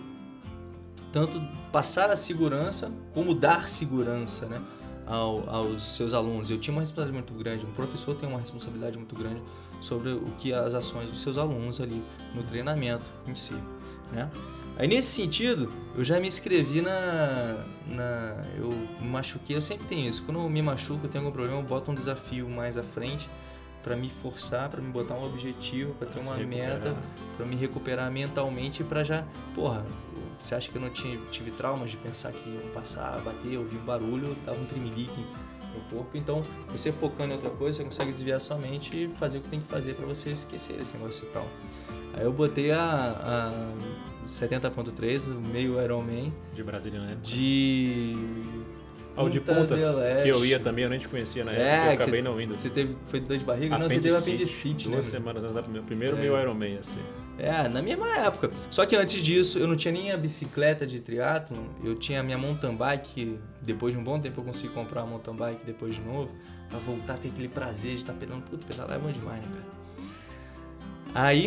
tanto passar a segurança, como dar segurança, né, ao, aos seus alunos. Eu tinha uma responsabilidade muito grande, um professor tem uma responsabilidade muito grande sobre o que as ações dos seus alunos ali no treinamento em si, né? Aí nesse sentido, eu já me inscrevi na, na... Eu me machuquei, eu sempre tenho isso. Quando eu me machuco, eu tenho algum problema, eu boto um desafio mais à frente para me forçar, para me botar um objetivo, para ter uma meta, para me recuperar mentalmente e para já... Porra, você acha que eu não tinha, tive traumas de pensar que ia passar, bater, ouvir um barulho, dava um tremelique no corpo? Então, você focando em outra coisa, você consegue desviar sua mente e fazer o que tem que fazer para você esquecer esse negócio de trauma. Aí eu botei a, a setenta ponto três, o meio Ironman. De Brasília, né? De... Ah, o de Ponta, que eu ia também, eu nem te conhecia na época, é, eu acabei você, não indo. Você teve, foi dor de barriga? Apendicite, não, você teve apendicite, duas né? semanas antes do meu primeiro é. meu Ironman, assim. É, na mesma época. Só que antes disso, eu não tinha nem a bicicleta de triatlon, eu tinha a minha mountain bike, depois de um bom tempo eu consegui comprar uma mountain bike depois de novo, pra voltar a ter aquele prazer de estar pedalando. Puta, pedalar é bom demais, né, cara? Aí...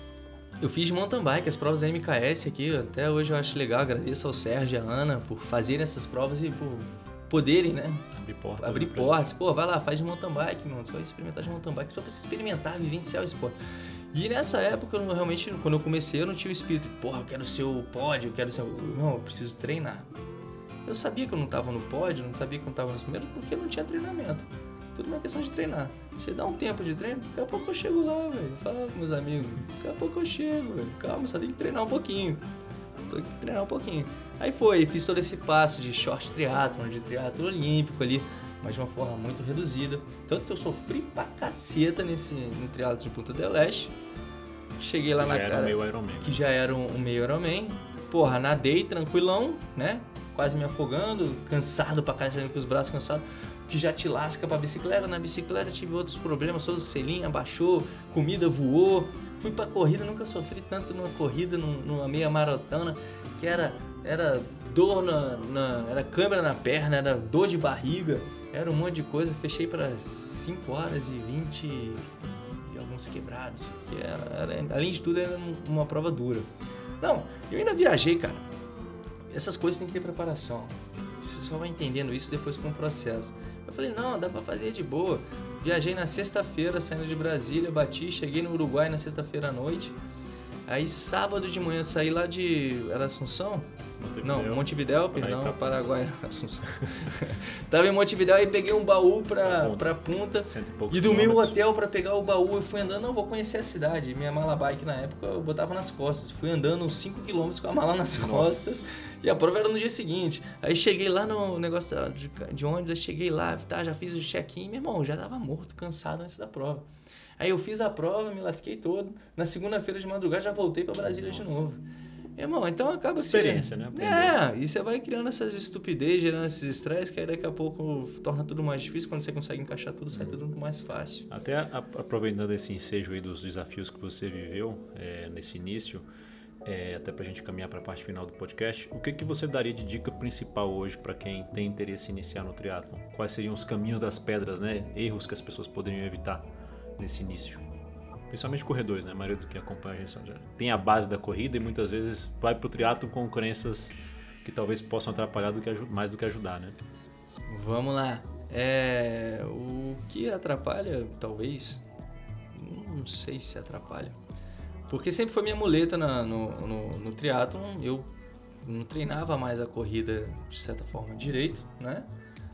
eu fiz mountain bike, as provas da M K S aqui, até hoje eu acho legal, agradeço ao Sérgio e a Ana por fazerem essas provas e por poderem, né? Abrir portas. Abrir portas. Pô, vai lá, faz de mountain bike, mano, você vai experimentar de mountain bike, só pra experimentar, vivenciar o esporte. E nessa época, eu realmente, quando eu comecei, eu não tinha o espírito, porra, eu quero ser o pódio, eu quero ser o... Não, eu preciso treinar. Eu sabia que eu não tava no pódio, não sabia que eu não tava nos primeiros, porque eu não tinha treinamento. Tudo uma questão de treinar. Você dá um tempo de treino, daqui a pouco eu chego lá, velho. Fala com meus amigos, daqui a pouco eu chego, velho. Calma, só tem que treinar um pouquinho. Tem que treinar um pouquinho. Aí foi, fiz todo esse passo de short triatlon, de triatlon olímpico ali, mas de uma forma muito reduzida. Tanto que eu sofri pra caceta nesse, no triatlon de Punta del Este. Cheguei lá que na já cara... Era um meio Ironman. Que já era um, um meio Ironman. Porra, nadei tranquilão, né? Quase me afogando, cansado pra caralho, com os braços cansados. Que já te lasca pra bicicleta. Na bicicleta tive outros problemas, todo o selinho abaixou, comida voou. Fui pra corrida, nunca sofri tanto numa corrida, numa meia maratona, que era, era dor na, na... era câimbra na perna, era dor de barriga, era um monte de coisa. Fechei para cinco horas e vinte e alguns quebrados, que era, era, além de tudo era uma prova dura. Não, eu ainda viajei, cara. Essas coisas tem que ter preparação. Você só vai entendendo isso depois com o processo. Eu falei, não, dá pra fazer de boa. Viajei na sexta-feira, saindo de Brasília, bati, cheguei no Uruguai na sexta-feira à noite. Aí sábado de manhã saí lá de... Era Assunção? Montevidéu. Não, Montevidéu, perdão, tá... Paraguai, Assunção. Tava em Montevidéu e peguei um baú pra, pra Punta. E, e do meu hotel pra pegar o baú, eu fui andando, não, vou conhecer a cidade. Minha mala bike na época eu botava nas costas. Fui andando uns cinco quilômetros com a mala nas Nossa. costas. E a prova era no dia seguinte. Aí cheguei lá no negócio de, de ônibus, cheguei lá, tá, já fiz o check-in, meu irmão, já tava morto, cansado antes da prova. Aí eu fiz a prova, me lasquei todo. Na segunda-feira de madrugada já voltei pra Brasília Nossa. de novo. Meu irmão, então acaba que experiência, você... né? Aprender. É, e você vai criando essas estupidez, gerando esses estresse, que aí daqui a pouco torna tudo mais difícil. Quando você consegue encaixar tudo, sai tudo mais fácil. Até a, aproveitando esse ensejo aí dos desafios que você viveu é, nesse início, é, até pra gente caminhar para a parte final do podcast, o que, que você daria de dica principal hoje para quem tem interesse em iniciar no triatlon? Quais seriam os caminhos das pedras, né? Erros que as pessoas poderiam evitar nesse início? Principalmente corredores, né? A maioria do que acompanha a gente já tem a base da corrida e muitas vezes vai pro triatlon com crenças que talvez possam atrapalhar do que, mais do que ajudar, né? Vamos lá. É, o que atrapalha, talvez, não sei se atrapalha, porque sempre foi minha muleta na, no, no, no triatlon. Eu não treinava mais a corrida de certa forma direito, né?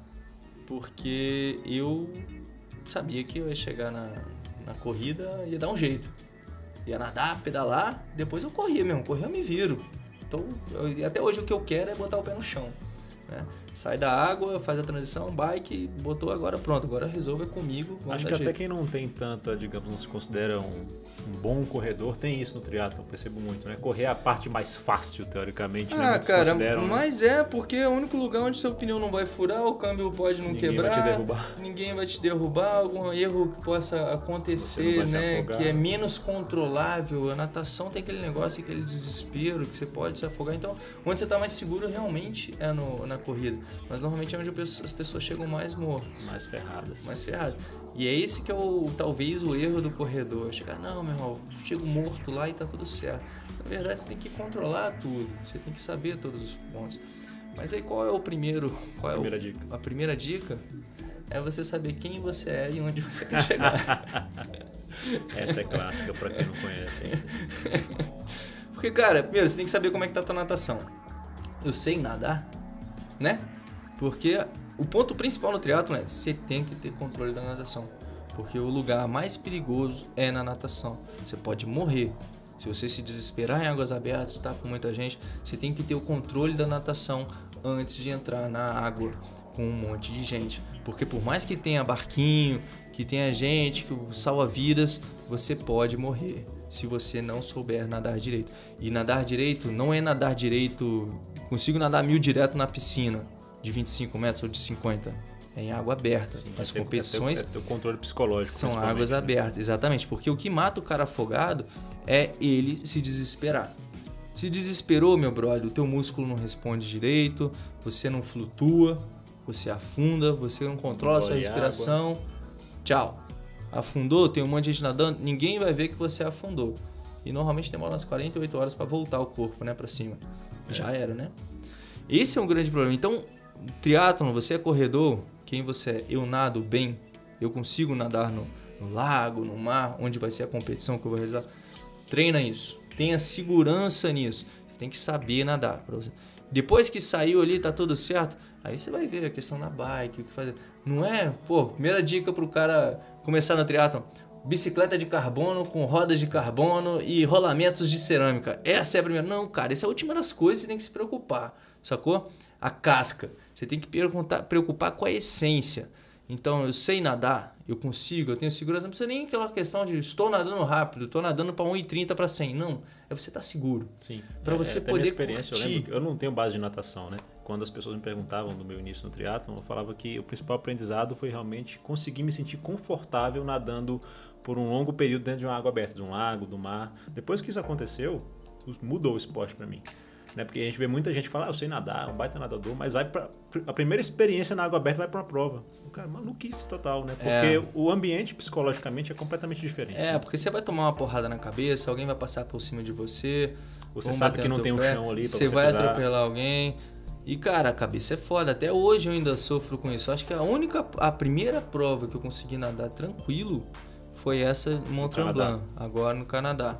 Porque eu sabia que eu ia chegar na, na corrida, ia dar um jeito, ia nadar, pedalar, depois eu corria mesmo, corria eu me viro. Então, eu, até hoje o que eu quero é botar o pé no chão, né? Sai da água, faz a transição, bike, botou, agora pronto, agora resolve comigo. Acho que até quem não tem tanta, digamos, não se considera um, um bom corredor, tem isso no triatlon, eu percebo muito, né? Correr é a parte mais fácil, teoricamente, né? Ah, cara, mas né? é, porque é o único lugar onde seu pneu não vai furar, o câmbio pode não ninguém quebrar, vai te derrubar. ninguém vai te derrubar, algum erro que possa acontecer, né? Que é menos controlável. A natação tem aquele negócio, aquele desespero, que você pode se afogar. Então, onde você está mais seguro realmente é no, na corrida. Mas normalmente é onde as pessoas chegam mais mortas. Mais ferradas. Mais ferradas. E é esse que é o, talvez o erro do corredor. Chegar, não, meu irmão, eu chego morto lá e tá tudo certo. Na verdade, você tem que controlar tudo. Você tem que saber todos os pontos. Mas aí qual é o primeiro... Qual é a primeira o, dica. A primeira dica é você saber quem você é e onde você quer chegar. Essa é clássica pra quem não conhece ainda. Porque, cara, primeiro, você tem que saber como é que tá a tua natação. Eu sei nadar, né? Porque o ponto principal no triatlon é você tem que ter controle da natação. Porque o lugar mais perigoso é na natação. Você pode morrer. Se você se desesperar em águas abertas, tá com muita gente, você tem que ter o controle da natação antes de entrar na água com um monte de gente. Porque por mais que tenha barquinho, que tenha gente, que salva vidas, você pode morrer se você não souber nadar direito. E nadar direito não é nadar direito... Consigo nadar mil direto na piscina de vinte e cinco metros ou de cinquenta. É em água aberta. Sim, as competições... É o controle psicológico. São águas, né, abertas, exatamente. Porque o que mata o cara afogado é ele se desesperar. Se desesperou, meu brother, o teu músculo não responde direito, você não flutua, você afunda, você não controla a sua respiração. Água. Tchau. Afundou, tem um monte de gente nadando, ninguém vai ver que você afundou. E normalmente demora umas quarenta e oito horas para voltar o corpo, né, para cima. É. Já era, né? Esse é um grande problema. Então, triatlon, você é corredor, quem você é? Eu nado bem, eu consigo nadar no, no lago, no mar, onde vai ser a competição que eu vou realizar. Treina isso, tenha segurança nisso. Você tem que saber nadar. Pra você. Depois que saiu ali, tá tudo certo, aí você vai ver a questão da bike, o que fazer. Não é, pô, primeira dica pro cara começar no triatlon, bicicleta de carbono com rodas de carbono e rolamentos de cerâmica. Essa é a primeira. Não, cara, essa é a última das coisas que você tem que se preocupar, sacou? A casca. Você tem que perguntar, preocupar com a essência. Então, eu sei nadar, eu consigo, eu tenho segurança. Não precisa nem aquela questão de estou nadando rápido, estou nadando para um e trinta para cem. Não, é você estar seguro. Sim. Para é, você é, poder experiência, curtir. Eu, lembro, eu não tenho base de natação, né? Quando as pessoas me perguntavam do meu início no triatlon, eu falava que o principal aprendizado foi realmente conseguir me sentir confortável nadando por um longo período dentro de uma água aberta, de um lago, do mar. Depois que isso aconteceu, mudou o esporte para mim. Né? Porque a gente vê muita gente que fala, ah, eu sei nadar, um baita nadador, mas vai pra, a primeira experiência na água aberta vai para uma prova. O cara, maluquice total, né? Porque é. o ambiente psicologicamente é completamente diferente. É, né? porque você vai tomar uma porrada na cabeça, alguém vai passar por cima de você. Você sabe que não tem um pé, chão ali pra você você vai pisar. atropelar alguém. E, cara, a cabeça é foda. Até hoje eu ainda sofro com isso. Acho que a única, a primeira prova que eu consegui nadar tranquilo foi essa no Mont Tremblant, agora no Canadá.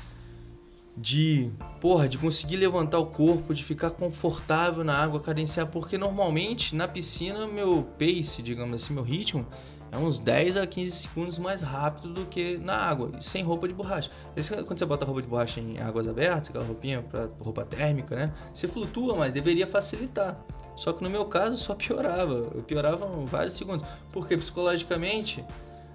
De, porra, de conseguir levantar o corpo, de ficar confortável na água, cadenciar, porque normalmente na piscina meu pace, digamos assim, meu ritmo é uns dez a quinze segundos mais rápido do que na água, sem roupa de borracha. Esse, quando você bota roupa de borracha em águas abertas, aquela roupinha para roupa térmica, né? Você flutua, mas deveria facilitar. Só que no meu caso só piorava, eu piorava em vários segundos, porque psicologicamente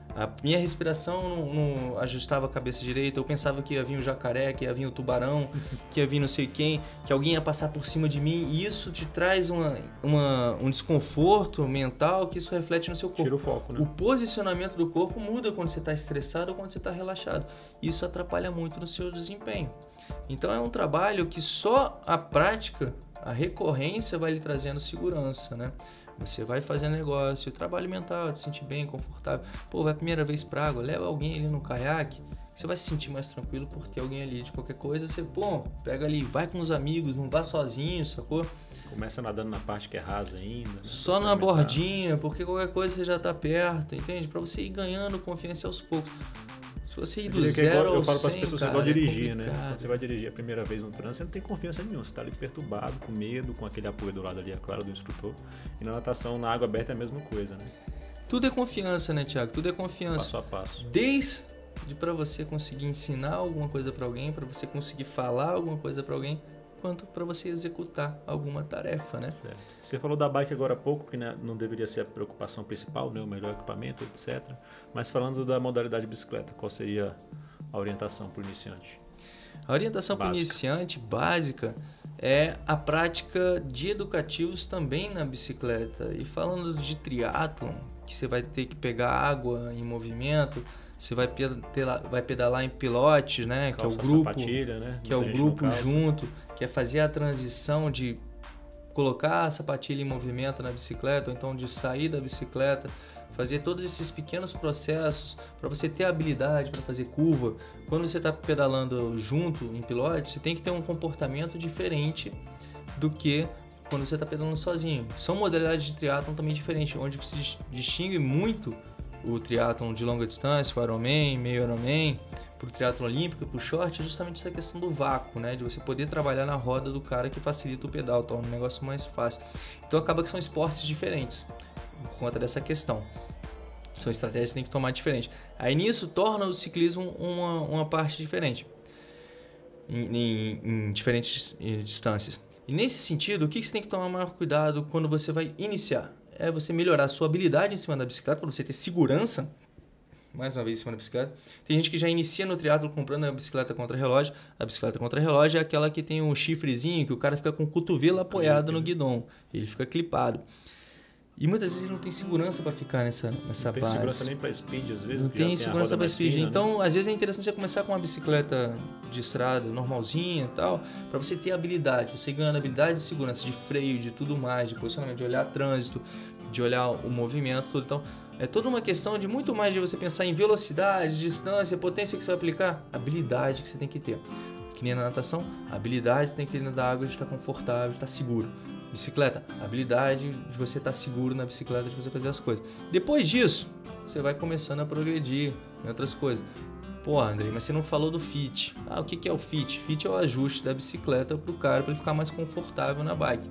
A minha respiração não, não ajustava a cabeça direita, eu pensava que ia vir o jacaré, que ia vir o tubarão, que ia vir não sei quem, que alguém ia passar por cima de mim, e isso te traz uma, uma, um desconforto mental que isso reflete no seu corpo. Tira o foco, né? O posicionamento do corpo muda quando você está estressado ou quando você está relaxado. Isso atrapalha muito no seu desempenho. Então é um trabalho que só a prática, a recorrência vai lhe trazendo segurança, né? Você vai fazendo negócio, trabalho mental, te sentir bem, confortável. Pô, vai a primeira vez pra água, leva alguém ali no caiaque, você vai se sentir mais tranquilo por ter alguém ali. De qualquer coisa, você, pô, pega ali, vai com os amigos, não vá sozinho, sacou? Começa nadando na parte que é rasa ainda. Né? Só na bordinha, porque qualquer coisa você já tá perto, entende? Pra você ir ganhando confiança aos poucos. Se você ir do zero ao cem, cara, eu falo para as pessoas que vão dirigir, é né? Quando você vai dirigir a primeira vez no trânsito, você não tem confiança nenhuma. Você está ali perturbado, com medo, com aquele apoio do lado ali, é claro, do instrutor. E na natação, na água aberta, é a mesma coisa, né? Tudo é confiança, né, Thiago? Tudo é confiança. Passo a passo. Desde para você conseguir ensinar alguma coisa para alguém, para você conseguir falar alguma coisa para alguém, quanto para você executar alguma tarefa, né? Certo. Você falou da bike agora há pouco, que não deveria ser a preocupação principal, né? O melhor equipamento, etcétera. Mas falando da modalidade bicicleta, qual seria a orientação para o iniciante? A orientação para o iniciante básica é a prática de educativos também na bicicleta. E falando de triatlon, que você vai ter que pegar água em movimento, você vai pedalar, vai pedalar em pilote, né? Que é o grupo, né? que é o grupo junto, que é fazer a transição de colocar a sapatilha em movimento na bicicleta, ou então de sair da bicicleta, fazer todos esses pequenos processos para você ter habilidade para fazer curva. Quando você está pedalando junto em pilote, você tem que ter um comportamento diferente do que quando você está pedalando sozinho. São modalidades de triatlon também diferentes, onde se distingue muito o triatlon de longa distância, o Ironman, meio Ironman, para o triatlon olímpico, para o short, é justamente essa questão do vácuo, né? De você poder trabalhar na roda do cara, que facilita o pedal, torna um negócio mais fácil. Então acaba que são esportes diferentes por conta dessa questão. São estratégias que tem que tomar diferente. Aí nisso torna o ciclismo uma, uma parte diferente, em, em, em diferentes distâncias. E nesse sentido, o que você tem que tomar maior cuidado quando você vai iniciar? É você melhorar a sua habilidade em cima da bicicleta, para você ter segurança, mais uma vez em cima da bicicleta. Tem gente que já inicia no triatlo comprando a bicicleta contra-relógio. A bicicleta contra-relógio é aquela que tem um chifrezinho, que o cara fica com o cotovelo apoiado no guidão. Ele fica clipado. E muitas vezes ele não tem segurança para ficar nessa, nessa base. Não tem segurança nem para speed, às vezes. Não tem segurança para speed. Fina, então, né? às vezes é interessante você começar com uma bicicleta de estrada normalzinha e tal, para você ter habilidade. Você ganhando habilidade de segurança, de freio, de tudo mais, de posicionamento, de olhar trânsito, de olhar o movimento, tudo. Então, é toda uma questão de muito mais de você pensar em velocidade, distância, potência que você vai aplicar, habilidade que você tem que ter. Que nem na natação, habilidade você tem que ter dentro da água de estar confortável, de estar seguro. Bicicleta, habilidade de você estar seguro na bicicleta, de você fazer as coisas. Depois disso, você vai começando a progredir em outras coisas. Pô, Andrei, mas você não falou do fit. Ah, o que é o fit? Fit é o ajuste da bicicleta para o cara, para ele ficar mais confortável na bike.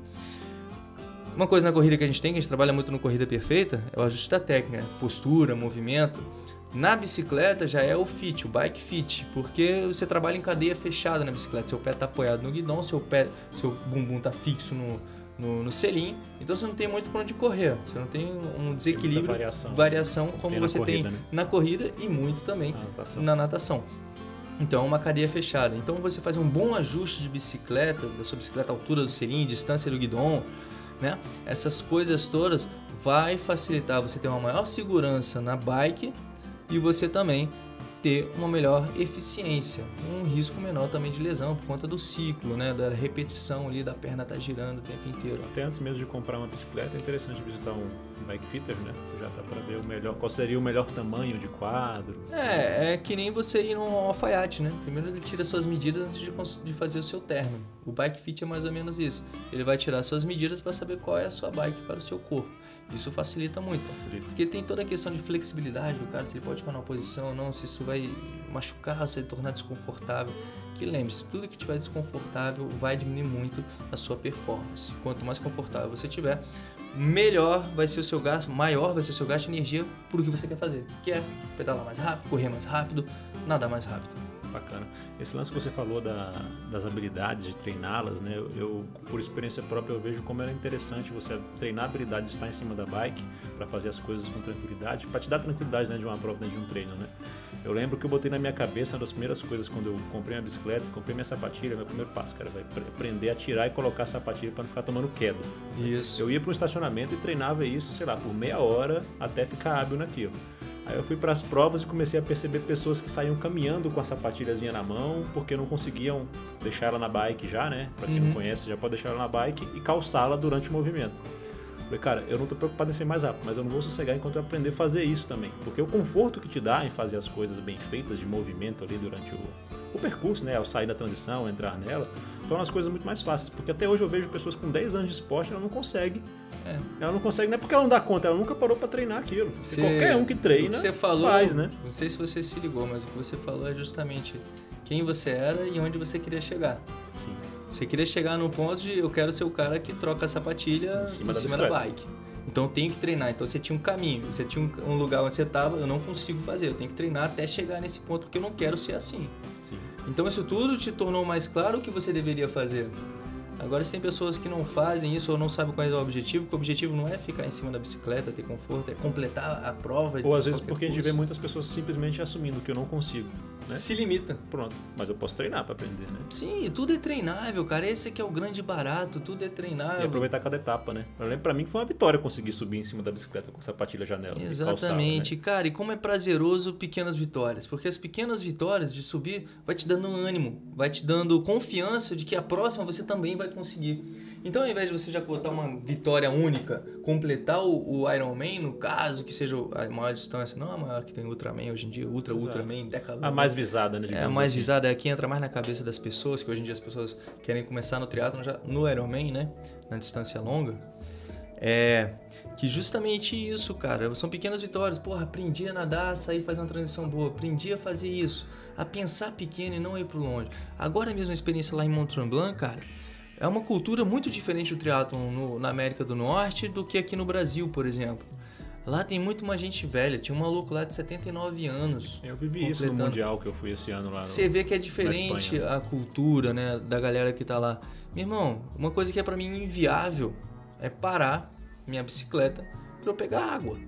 Uma coisa na corrida que a gente tem, que a gente trabalha muito no Corrida Perfeita, é o ajuste da técnica, postura, movimento. Na bicicleta já é o fit, o bike fit, porque você trabalha em cadeia fechada na bicicleta. Seu pé está apoiado no guidão, seu, pé, seu bumbum está fixo no, no, no selim, então você não tem muito para onde correr, você não tem um desequilíbrio, tem variação, variação como tem você corrida, tem né? na corrida e muito também na natação. na natação. Então é uma cadeia fechada. Então você fazer um bom ajuste de bicicleta, da sua bicicleta, a altura do selim, distância do guidão, né? Essas coisas todas vai facilitar você ter uma maior segurança na bike e você também ter uma melhor eficiência, um risco menor também de lesão por conta do ciclo, né? Da repetição ali da perna estar tá girando o tempo inteiro. Até antes mesmo de comprar uma bicicleta é interessante visitar um bike fitter, né? Já dá para ver o melhor, qual seria o melhor tamanho de quadro. É, é que nem você ir num alfaiate, né? Primeiro ele tira suas medidas antes de, de fazer o seu terno. O bike fit é mais ou menos isso. Ele vai tirar suas medidas para saber qual é a sua bike para o seu corpo. Isso facilita muito, facilita. Porque tem toda a questão de flexibilidade do cara, se ele pode ficar numa posição ou não, se isso vai machucar, se vai tornar desconfortável. Que lembre-se, tudo que tiver desconfortável vai diminuir muito a sua performance. Quanto mais confortável você tiver, melhor vai ser o seu gasto, maior vai ser o seu gasto de energia por o que você quer fazer, que é pedalar mais rápido, correr mais rápido, nadar mais rápido. Bacana. Esse lance que você falou da, das habilidades, de treiná-las, né? Eu, eu, por experiência própria, eu vejo como era interessante você treinar a habilidade de estar em cima da bike para fazer as coisas com tranquilidade, para te dar tranquilidade, né, de uma prova, né, de um treino, né? Eu lembro que eu botei na minha cabeça, uma das primeiras coisas quando eu comprei minha bicicleta, comprei minha sapatilha, meu primeiro passo, cara, vai aprender a tirar e colocar a sapatilha para não ficar tomando queda. Isso. Eu ia para um estacionamento e treinava isso, sei lá, por meia hora até ficar hábil naquilo. Aí eu fui para as provas e comecei a perceber pessoas que saíam caminhando com a sapatilhazinha na mão, porque não conseguiam deixar ela na bike já, né? Para quem uhum. não conhece, já pode deixar ela na bike e calçá-la durante o movimento. Falei, cara, eu não tô preocupado em ser mais rápido, mas eu não vou sossegar enquanto eu aprender a fazer isso também. Porque o conforto que te dá em fazer as coisas bem feitas, de movimento ali durante o, o percurso, né? Ao sair da transição, entrar nela, torna as coisas muito mais fáceis. Porque até hoje eu vejo pessoas com dez anos de esporte, ela não consegue. É. Ela não consegue, não é porque ela não dá conta, ela nunca parou para treinar aquilo. Você, qualquer um que treina, você falou, faz, né? Não sei se você se ligou, mas o que você falou é justamente quem você era e onde você queria chegar. Sim. Você queria chegar no ponto de eu quero ser o cara que troca a sapatilha em cima, em da, cima da bike. Então eu tenho que treinar. Então você tinha um caminho, você tinha um lugar onde você estava, eu não consigo fazer. Eu tenho que treinar até chegar nesse ponto porque eu não quero ser assim. Sim. Então isso tudo te tornou mais claro o que você deveria fazer. Agora, se tem pessoas que não fazem isso ou não sabem qual é o objetivo, porque o objetivo não é ficar em cima da bicicleta, ter conforto, é completar a prova. Ou às vezes porque curso. A gente vê muitas pessoas simplesmente assumindo que eu não consigo. Né? Se limita. Pronto, mas eu posso treinar para aprender, né? Sim, tudo é treinável, cara. Esse que é o grande barato, tudo é treinável. E aproveitar cada etapa, né? Eu lembro pra mim que foi uma vitória conseguir subir em cima da bicicleta com sapatilha janela. Exatamente, calçada, né? Cara, e como é prazeroso pequenas vitórias, porque as pequenas vitórias de subir vai te dando ânimo, vai te dando confiança de que a próxima você também vai conseguir. Então, ao invés de você já botar uma vitória única, completar o, o Ironman, no caso, que seja a maior distância, não a maior que tem Ultraman hoje em dia, Ultra, Exato. Ultraman, Decathlon. A mais visada, né? É, a mais assim. visada é a que entra mais na cabeça das pessoas, que hoje em dia as pessoas querem começar no triatlon, já no Ironman, né? Na distância longa. É que justamente isso, cara, são pequenas vitórias. Porra, aprendi a nadar, sair fazer uma transição boa, aprendi a fazer isso, a pensar pequeno e não ir pro longe. Agora mesmo a experiência lá em Mont Tremblant, cara, é uma cultura muito diferente do triatlon no, na América do Norte do que aqui no Brasil, por exemplo. Lá tem muito mais gente velha. Tinha um maluco lá de setenta e nove anos. Eu vivi isso no Mundial que eu fui esse ano lá. Você vê que é diferente a cultura, né, da galera que tá lá. Meu irmão, uma coisa que é pra mim inviável é parar minha bicicleta pra eu pegar água.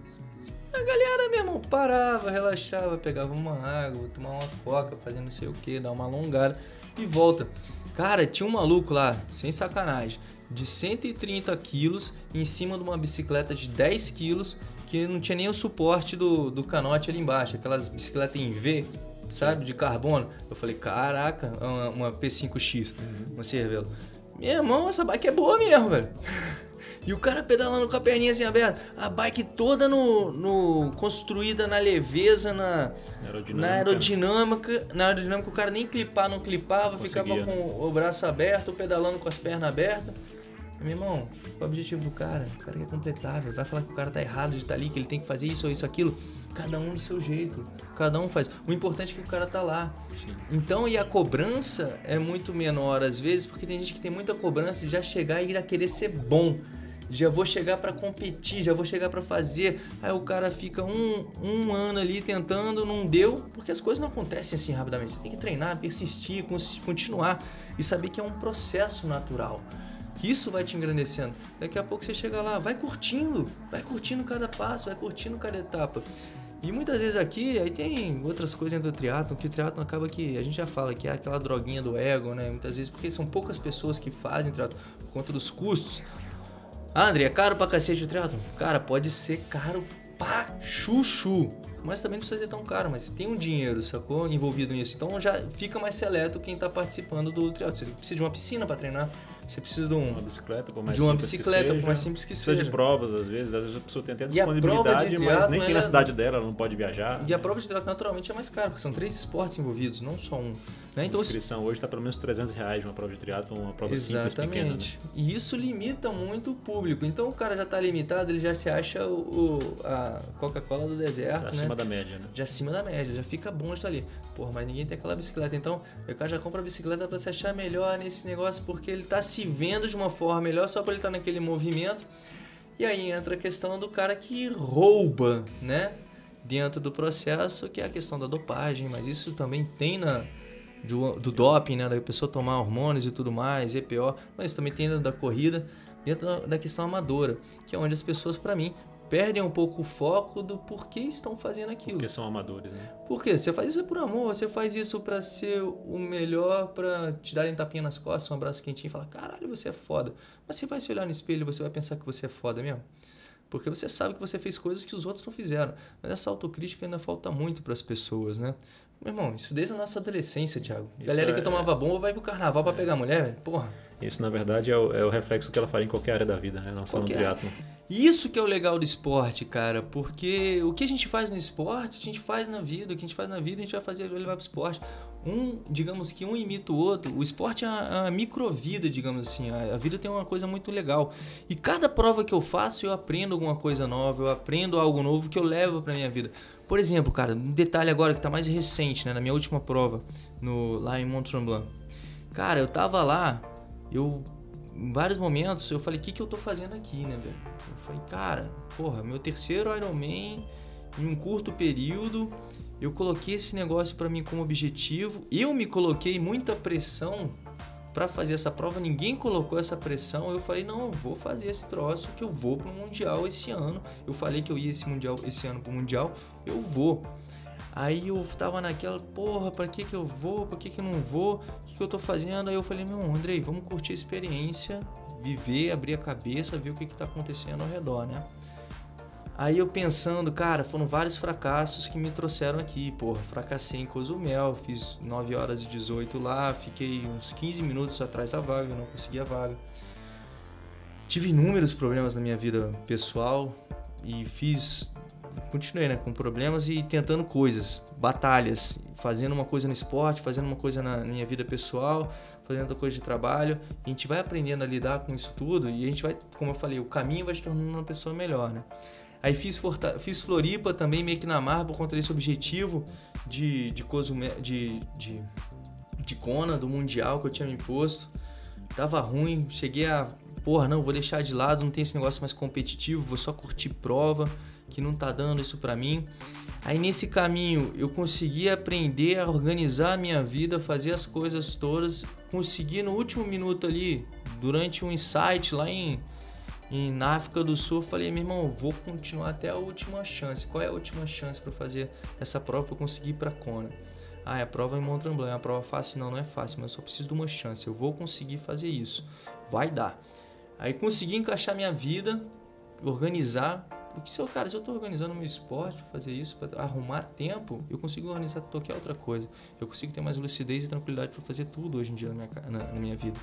A galera, meu irmão, parava, relaxava, pegava uma água, tomava uma coca, fazendo não sei o que, dar uma alongada e volta. Cara, tinha um maluco lá, sem sacanagem, de cento e trinta quilos em cima de uma bicicleta de dez quilos que não tinha nem o suporte do, do canote ali embaixo, aquelas bicicletas em V, sabe, de carbono. Eu falei, caraca, uma, uma P cinco X, uhum. uma Cervelo. Meu irmão, essa bike é boa mesmo, velho. E o cara pedalando com a perninha assim aberta, a bike toda no, no, construída na leveza, na aerodinâmica. Na, aerodinâmica, na aerodinâmica, o cara nem clipar não clipava, Conseguia. ficava com o braço aberto, pedalando com as pernas abertas. Meu irmão, qual é o objetivo do cara? O cara quer completar, vai falar que o cara tá errado de estar ali, que ele tem que fazer isso ou isso, aquilo. Cada um do seu jeito, cada um faz. O importante é que o cara tá lá. Sim. Então, e a cobrança é muito menor às vezes, porque tem gente que tem muita cobrança de já chegar e já querer ser bom. Já vou chegar para competir, já vou chegar para fazer. Aí o cara fica um, um ano ali tentando, não deu, porque as coisas não acontecem assim rapidamente. Você tem que treinar, persistir, continuar e saber que é um processo natural. Que isso vai te engrandecendo. Daqui a pouco você chega lá, vai curtindo, vai curtindo cada passo, vai curtindo cada etapa. E muitas vezes aqui, aí tem outras coisas dentro do triatlon, que o triatlon acaba que, a gente já fala que é aquela droguinha do ego, né? Muitas vezes, porque são poucas pessoas que fazem triatlon por conta dos custos. Ah, André, é caro pra cacete o triatlon? Cara, pode ser caro pra chuchu, mas também não precisa ser tão caro, mas tem um dinheiro, sacou? Envolvido nisso. Então já fica mais seleto quem tá participando do triatlon. Você precisa de uma piscina pra treinar, você precisa de, um, uma bicicleta, por mais de uma simples bicicleta, que seja, por mais simples que precisa seja. de provas, às vezes, às vezes a pessoa tem até e disponibilidade, mas nem tem ela... na cidade dela, ela não pode viajar. E a prova de triatlon naturalmente é mais cara, porque são três esportes envolvidos, não só um. Né? Então, a inscrição hoje está pelo menos trezentos reais uma prova de triatlon, uma prova Exatamente. simples, pequena. Né? E isso limita muito o público. Então o cara já está limitado, ele já se acha o, a Coca-Cola do deserto, já né? acima da média, né? Já acima da média, já fica bom de estar ali. Porra, mas ninguém tem aquela bicicleta. Então o cara já compra a bicicleta para se achar melhor nesse negócio, porque ele está se vendo de uma forma melhor só para ele estar naquele movimento. E aí entra a questão do cara que rouba, né? dentro do processo, que é a questão da dopagem, mas isso também tem na, do, do doping, né, da pessoa tomar hormônios e tudo mais, E P O, mas também tem da corrida, dentro da, da questão amadora, que é onde as pessoas, para mim, perdem um pouco o foco do porquê estão fazendo aquilo. Porque são amadores, né? Por quê? Você faz isso por amor, você faz isso para ser o melhor, para te darem tapinha nas costas, um abraço quentinho e falar, caralho, você é foda. Mas você vai se olhar no espelho e você vai pensar que você é foda mesmo? Porque você sabe que você fez coisas que os outros não fizeram. Mas essa autocrítica ainda falta muito para as pessoas, né? Meu irmão, isso desde a nossa adolescência, Thiago. Isso Galera é, que tomava bomba vai pro carnaval para é. pegar mulher, velho. Porra. Isso, na verdade, é o, é o reflexo que ela faria em qualquer área da vida, né? Não só no triatlon. Isso que é o legal do esporte, cara, porque o que a gente faz no esporte, a gente faz na vida, o que a gente faz na vida, a gente vai fazer vai levar pro esporte. Um, digamos que um imita o outro, o esporte é a, a microvida, digamos assim, a, a vida tem uma coisa muito legal. E cada prova que eu faço, eu aprendo alguma coisa nova, eu aprendo algo novo que eu levo pra minha vida. Por exemplo, cara, um detalhe agora que tá mais recente, né, na minha última prova, no, lá em Mont Tremblant. Cara, eu tava lá, eu... Em vários momentos eu falei, o que, que eu tô fazendo aqui, né, velho? Eu falei, cara, porra, meu terceiro Ironman em um curto período, eu coloquei esse negócio pra mim como objetivo, eu me coloquei muita pressão pra fazer essa prova, ninguém colocou essa pressão, eu falei, não, eu vou fazer esse troço que eu vou pro Mundial esse ano, eu falei que eu ia esse, mundial, esse ano pro Mundial, eu vou. Aí eu tava naquela, porra, pra que que eu vou, pra que que eu não vou, o que que eu tô fazendo? Aí eu falei, meu, Andrei, vamos curtir a experiência, viver, abrir a cabeça, ver o que que tá acontecendo ao redor, né? Aí eu pensando, cara, foram vários fracassos que me trouxeram aqui, porra, fracassei em Cozumel, fiz nove horas e dezoito lá, fiquei uns quinze minutos atrás da vaga, não consegui a vaga. Tive inúmeros problemas na minha vida pessoal e fiz... Continuei, né, com problemas e tentando coisas, batalhas, fazendo uma coisa no esporte, fazendo uma coisa na minha vida pessoal, fazendo outra coisa de trabalho. A gente vai aprendendo a lidar com isso tudo e a gente vai, como eu falei, o caminho vai se tornando uma pessoa melhor, né? Aí fiz, Forta... fiz Floripa também meio que na marra por conta desse objetivo de, de, Cozumel, de, de, de Kona, do Mundial que eu tinha me imposto. Tava ruim, cheguei a, porra, não, vou deixar de lado, não tem esse negócio mais competitivo, vou só curtir prova, que não tá dando isso pra mim. Aí nesse caminho eu consegui aprender a organizar a minha vida, fazer as coisas todas, consegui no último minuto ali, durante um insight lá em, em na África do Sul, eu falei, meu irmão, eu vou continuar até a última chance. Qual é a última chance para fazer essa prova para eu conseguir ir pra Kona? Ah, é a prova em Mont Tremblant, é uma prova fácil? Não, não é fácil, mas eu só preciso de uma chance, eu vou conseguir fazer isso, vai dar. Aí consegui encaixar minha vida, organizar. Porque se eu, cara, se eu tô organizando meu esporte para fazer isso, para arrumar tempo, eu consigo organizar qualquer outra coisa. Eu consigo ter mais lucidez e tranquilidade para fazer tudo hoje em dia na minha, na, na minha vida.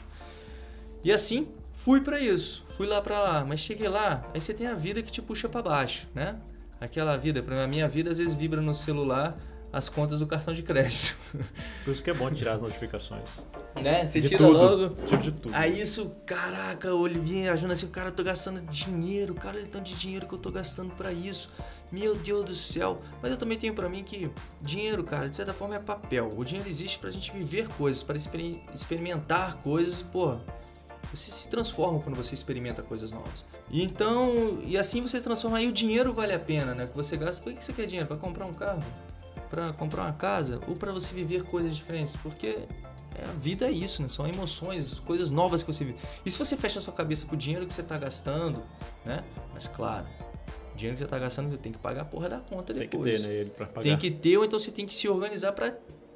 E assim, fui para isso, fui lá para lá, mas cheguei lá, aí você tem a vida que te puxa para baixo, né? Aquela vida, para minha vida às vezes vibra no celular as contas do cartão de crédito. Por isso que é bom tirar as notificações. Né? Você de tira tudo. logo. Tira de tudo. Aí isso, caraca, o Olivier agindo assim, cara, eu tô gastando dinheiro, cara, ele tanto de dinheiro que eu tô gastando pra isso. Meu Deus do céu. Mas eu também tenho pra mim que dinheiro, cara, de certa forma é papel. O dinheiro existe pra gente viver coisas, para exper- experimentar coisas, pô. Você se transforma quando você experimenta coisas novas. E então, e assim você se transforma, aí o dinheiro vale a pena, né? Que você gasta. Por que você quer dinheiro? Pra comprar um carro? Pra comprar uma casa? Ou pra você viver coisas diferentes? Porque a vida é isso, né? São emoções, coisas novas que você vive. E se você fecha a sua cabeça pro dinheiro que você tá gastando, né? Mas claro, o dinheiro que você tá gastando, tem que pagar a porra da conta depois. Tem que ter, né? Ele pra pagar. Tem que ter, ou então você tem que se organizar pra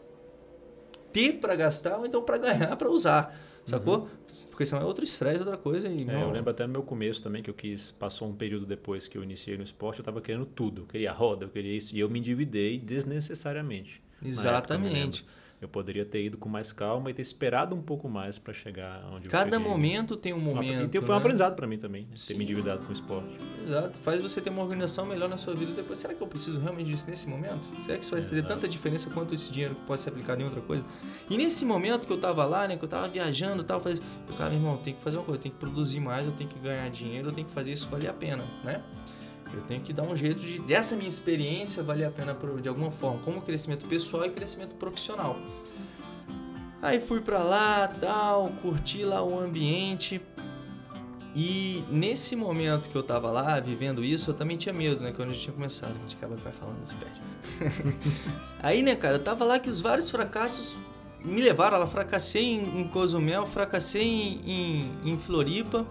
ter pra gastar, ou então pra ganhar, pra usar. Sacou? Uhum. Porque senão é outro estresse, outra coisa. E é, eu lembro até no meu começo também que eu quis, passou um período depois que eu iniciei no esporte, eu tava querendo tudo. Eu queria roda, eu queria isso. E eu me endividei desnecessariamente. Exatamente. Época, eu poderia ter ido com mais calma e ter esperado um pouco mais para chegar onde Cada eu cheguei. momento tem um momento. E foi um né? aprendizado para mim também, Sim. ter me endividado com o esporte. Exato. Faz você ter uma organização melhor na sua vida depois. Será que eu preciso realmente disso nesse momento? Será que isso vai Exato. fazer tanta diferença quanto esse dinheiro que pode ser aplicado em outra coisa? E nesse momento que eu tava lá, né, que eu tava viajando e tal, faz... eu, cara, meu irmão, tem que fazer uma coisa, eu tenho que produzir mais, eu tenho que ganhar dinheiro, eu tenho que fazer isso valer a pena, né? Eu tenho que dar um jeito de, dessa minha experiência, valer a pena de alguma forma, como crescimento pessoal e crescimento profissional. Aí fui pra lá, tal, curti lá o ambiente. E nesse momento que eu tava lá, vivendo isso, eu também tinha medo, né? Quando a gente tinha começado, a gente acaba vai falando nesse perde. Aí, né, cara, eu tava lá que os vários fracassos me levaram. Ela fracassei em, em Cozumel, fracassei em, em, em Floripa.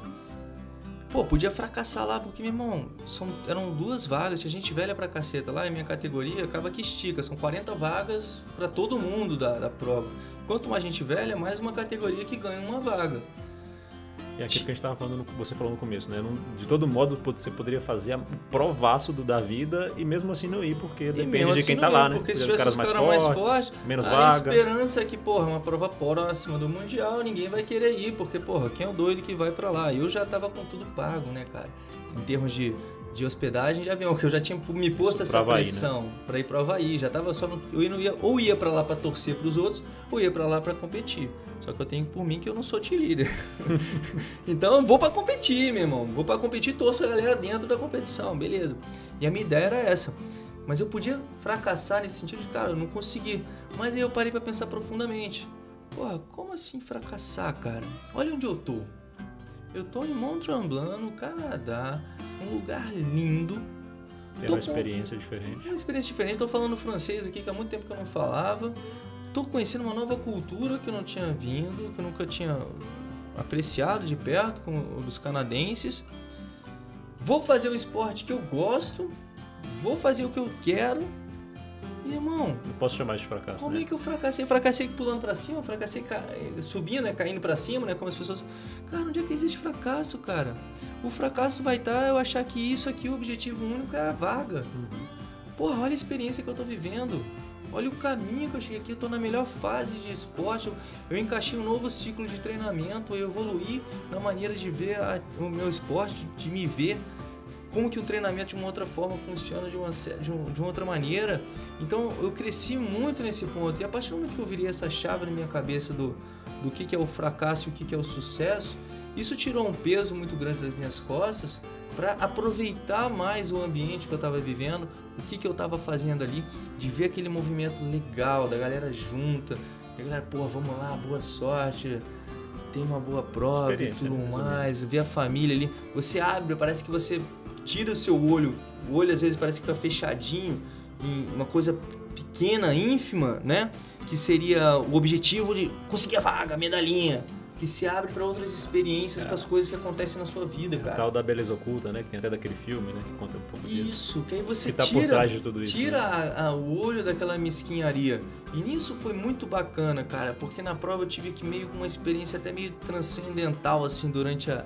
Pô, podia fracassar lá, porque, meu irmão, são, eram duas vagas, tinha gente velha pra caceta lá, e minha categoria acaba que estica, são quarenta vagas pra todo mundo da, da prova. Quanto mais gente velha, mais uma categoria que ganha uma vaga. E aquilo que a gente estava falando, no, você falou no começo, né? Não, de todo modo, você poderia fazer o provaço do da vida e mesmo assim não ir, porque depende de assim quem tá ir, lá, né? Porque se tivesse tivesse os caras mais fortes, menos a vaga. esperança é que, porra, uma prova próxima do Mundial, ninguém vai querer ir, porque, porra, quem é o doido que vai pra lá? Eu já tava com tudo pago, né, cara? Em termos de, de hospedagem de avião, que eu já tinha me posto essa Havaí, pressão, né? Pra ir pro Havaí. Já tava só no, eu ia, ou ia pra lá pra torcer pros outros, ou ia pra lá pra competir. Só que eu tenho por mim que eu não sou cheerleader. Então eu vou pra competir, meu irmão. Vou pra competir e torço a galera dentro da competição, beleza. E a minha ideia era essa. Mas eu podia fracassar nesse sentido de, cara, eu não consegui. Mas aí eu parei pra pensar profundamente. Porra, como assim fracassar, cara? Olha onde eu tô. Eu tô em Mont Tremblant, no Canadá. Um lugar lindo. Tem tô uma experiência diferente. Uma experiência diferente. Tô falando francês aqui, que há muito tempo que eu não falava. Tô conhecendo uma nova cultura que eu não tinha vindo, que eu nunca tinha apreciado de perto, com os canadenses. Vou fazer o esporte que eu gosto, vou fazer o que eu quero. E, irmão, não posso chamar de fracasso, como né? é que eu fracassei? Fracassei pulando pra cima, fracassei ca... subindo, né? Caindo pra cima, né? Como as pessoas... Cara, onde é que existe fracasso, cara? O fracasso vai estar eu achar que isso aqui, o objetivo único é a vaga. Uhum. Porra, olha a experiência que eu tô vivendo. Olha o caminho que eu cheguei aqui, eu tô na melhor fase de esporte, eu, eu encaixei um novo ciclo de treinamento, eu evoluí na maneira de ver a, o meu esporte, de me ver, como que um treinamento de uma outra forma funciona de uma, de, um, de uma outra maneira. Então eu cresci muito nesse ponto, e a partir do momento que eu virei essa chave na minha cabeça do, do que, que é o fracasso e o que, que é o sucesso, isso tirou um peso muito grande das minhas costas para aproveitar mais o ambiente que eu estava vivendo, o que, que eu estava fazendo ali, de ver aquele movimento legal da galera junta, a galera, pô, vamos lá, boa sorte, tem uma boa prova e tudo mais, ver a família ali, você abre, parece que você tira o seu olho, o olho às vezes parece que fica fechadinho, em uma coisa pequena, ínfima, né, que seria o objetivo de conseguir a vaga, a medalhinha, que se abre para outras experiências, é. para as coisas que acontecem na sua vida, cara. O tal da beleza oculta, né? Que tem até daquele filme, né? Que conta um pouco disso. Isso, que aí você que tá tira, por trás de tudo isso, tira né? a, a, o olho daquela mesquinharia. E nisso foi muito bacana, cara, porque na prova eu tive que meio com uma experiência até meio transcendental, assim, durante a,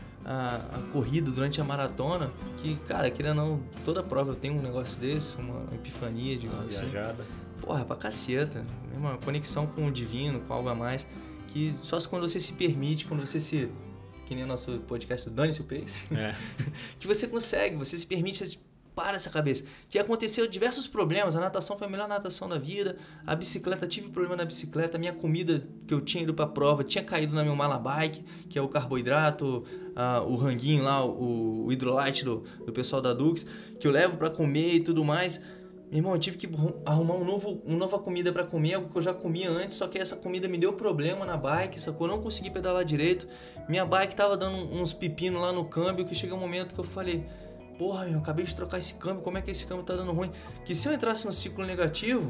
a, a corrida, durante a maratona, que, cara, querendo ou não, toda prova eu tenho um negócio desse, uma epifania, digamos uma assim. Viajada. Porra, pra caceta. Uma conexão com o divino, com algo a mais. Que só quando você se permite, quando você se... Que nem o nosso podcast do Dane-se o Pace. É. Que você consegue, você se permite, você para essa cabeça. Que aconteceu diversos problemas. A natação foi a melhor natação da vida. A bicicleta, tive problema na bicicleta. A minha comida que eu tinha ido pra prova tinha caído na meu mala bike, que é o carboidrato, uh, o ranguinho lá, o, o hidrolite do, do pessoal da Dux, que eu levo pra comer e tudo mais. Meu irmão, eu tive que arrumar um novo, uma nova comida pra comer, algo que eu já comia antes, só que essa comida me deu problema na bike, sacou? Eu não consegui pedalar direito. Minha bike tava dando uns pepinos lá no câmbio, que chega um momento que eu falei, porra, meu, acabei de trocar esse câmbio, como é que esse câmbio tá dando ruim? Que se eu entrasse no ciclo negativo,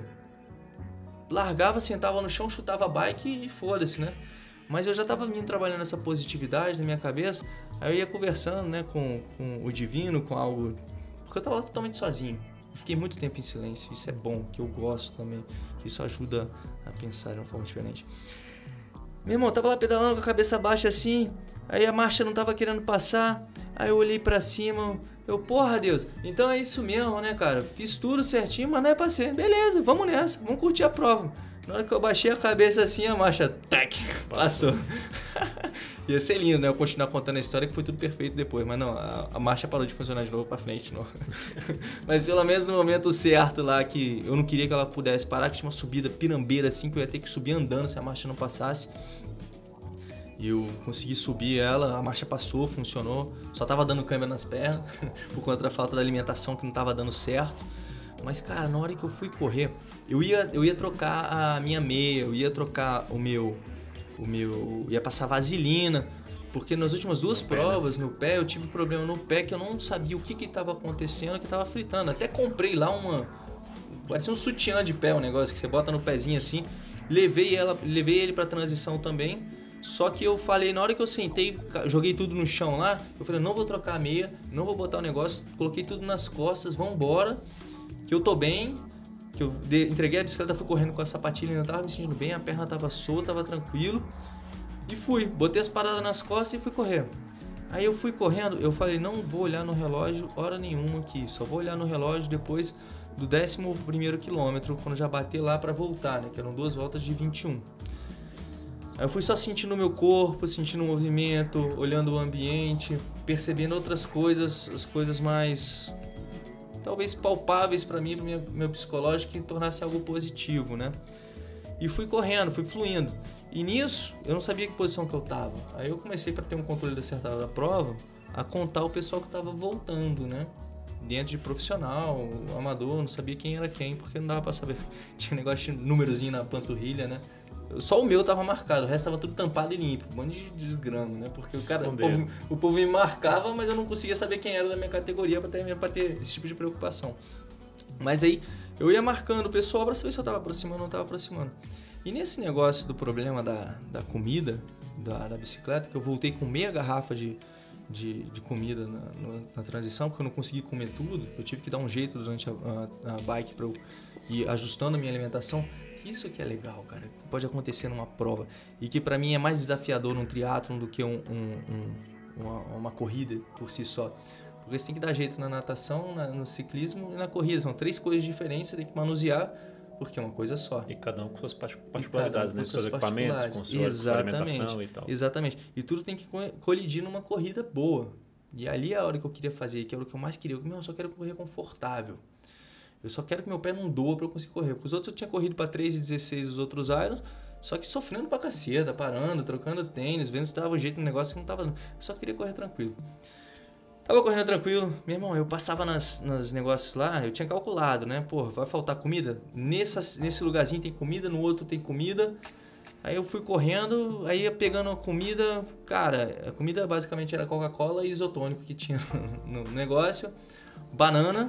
largava, sentava no chão, chutava a bike e foda-se, né? Mas eu já tava vindo trabalhando essa positividade na minha cabeça, aí eu ia conversando, né, com, com o divino, com algo... Porque eu tava lá totalmente sozinho. Fiquei muito tempo em silêncio, isso é bom, que eu gosto também, que isso ajuda a pensar de uma forma diferente. Meu irmão, eu tava lá pedalando com a cabeça baixa assim, aí a marcha não tava querendo passar, aí eu olhei pra cima, eu, porra Deus, então é isso mesmo, né, cara? Fiz tudo certinho, mas não é pra ser, beleza, vamos nessa, vamos curtir a prova. Na hora que eu baixei a cabeça assim, a marcha, tac, passou. Ia ser lindo, né? Eu continuar contando a história que foi tudo perfeito depois. Mas não, a, a marcha parou de funcionar de novo pra frente de novo. Mas pelo menos no momento certo lá, que eu não queria que ela pudesse parar, que tinha uma subida pirambeira assim, que eu ia ter que subir andando se a marcha não passasse. E eu consegui subir ela, a marcha passou, funcionou. Só tava dando câimbra nas pernas, por conta da falta da alimentação que não tava dando certo. Mas, cara, na hora que eu fui correr, eu ia, eu ia trocar a minha meia, eu ia trocar o meu... O meu... ia passar vaselina, Porque nas últimas duas No provas, pé, né? no pé, eu tive problema no pé que eu não sabia o que que estava acontecendo, que estava fritando. Até comprei lá uma... Parecia um sutiã de pé, um negócio que você bota no pezinho assim. Levei, ela, levei ele pra transição também. Só que eu falei, na hora que eu sentei, joguei tudo no chão lá, eu falei, não vou trocar a meia, não vou botar o negócio, coloquei tudo nas costas, vambora, que eu tô bem. Que eu de, entreguei a bicicleta, fui correndo com a sapatilha, ainda tava me sentindo bem, a perna tava solta, tava tranquilo. E fui, botei as paradas nas costas e fui correr. Aí eu fui correndo, eu falei, não vou olhar no relógio hora nenhuma aqui, só vou olhar no relógio depois do décimo primeiro quilômetro, quando já bater lá pra voltar, né, que eram duas voltas de vinte e um. Aí eu fui só sentindo o meu corpo, sentindo o movimento, olhando o ambiente, percebendo outras coisas, as coisas mais, talvez palpáveis pra mim, pro meu, meu psicológico, que tornasse algo positivo, né. E fui correndo, fui fluindo. E nisso, eu não sabia que posição que eu tava. Aí eu comecei, para ter um controle acertado da prova, a contar o pessoal que tava voltando, né? Dentro de profissional, amador, não sabia quem era quem, porque não dava para saber. Tinha um negócio de númerozinho na panturrilha, né? Só o meu tava marcado, o resto tava tudo tampado e limpo. Um monte de desgrama, né? Porque o cara, o povo, o povo me marcava, mas eu não conseguia saber quem era da minha categoria para ter, pra ter esse tipo de preocupação. Mas aí, eu ia marcando o pessoal para saber se eu tava aproximando ou não tava aproximando. E nesse negócio do problema da, da comida, da, da bicicleta, que eu voltei com meia garrafa de, de, de comida na, na, na transição, porque eu não consegui comer tudo, eu tive que dar um jeito durante a, a, a bike para eu ir ajustando a minha alimentação. Isso que é legal, cara, que pode acontecer numa prova e que para mim é mais desafiador num triatlon do que um, um, um, uma, uma corrida por si só. Porque você tem que dar jeito na natação, na, no ciclismo e na corrida. São três coisas diferentes, você tem que manusear, porque é uma coisa só. E cada um com suas particularidades, um né? Com seus equipamentos, com sua Exatamente. alimentação e tal. Exatamente. E tudo tem que colidir numa corrida boa. E ali é a hora que eu queria fazer, que é a hora que eu mais queria. Eu, meu, eu só quero correr confortável. Eu só quero que meu pé não doa para eu conseguir correr. Porque os outros eu tinha corrido para três e dezesseis os outros Irons, só que sofrendo pra caceta, parando, trocando tênis, vendo se dava um jeito no negócio que não tava. Eu só queria correr tranquilo. Tava correndo tranquilo, meu irmão, eu passava nas, nas negócios lá, eu tinha calculado, né? Pô, vai faltar comida? Nessa, nesse lugarzinho tem comida, no outro tem comida. Aí eu fui correndo, aí ia pegando a comida, cara, a comida basicamente era Coca-Cola e isotônico que tinha no negócio, banana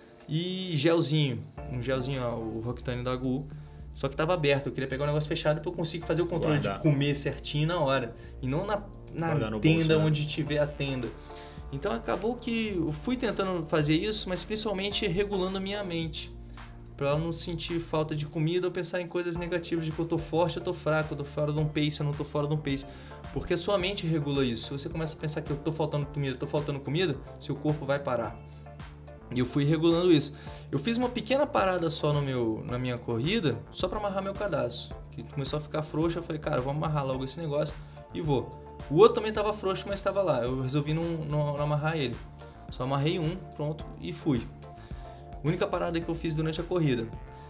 e gelzinho, um gelzinho, ó, o Roctane da Gu. Só que tava aberto, eu queria pegar o negócio fechado pra eu conseguir fazer o controle Guardar. de comer certinho na hora. E não na, na tenda bolso, onde né? tiver a tenda. Então acabou que eu fui tentando fazer isso, mas principalmente regulando a minha mente. Pra eu não sentir falta de comida ou pensar em coisas negativas, de que eu tô forte, eu tô fraco, eu tô fora de um pace, eu não tô fora de um pace. Porque a sua mente regula isso. Se você começa a pensar que eu tô faltando comida, eu tô faltando comida, seu corpo vai parar. E eu fui regulando isso. Eu fiz uma pequena parada só no meu, na minha corrida, só pra amarrar meu cadastro. Que começou a ficar frouxo, eu falei, cara, vou amarrar logo esse negócio e vou. O outro também estava frouxo, mas estava lá. Eu resolvi não, não, não amarrar ele. Só amarrei um, pronto, e fui. Única parada que eu fiz durante a corrida.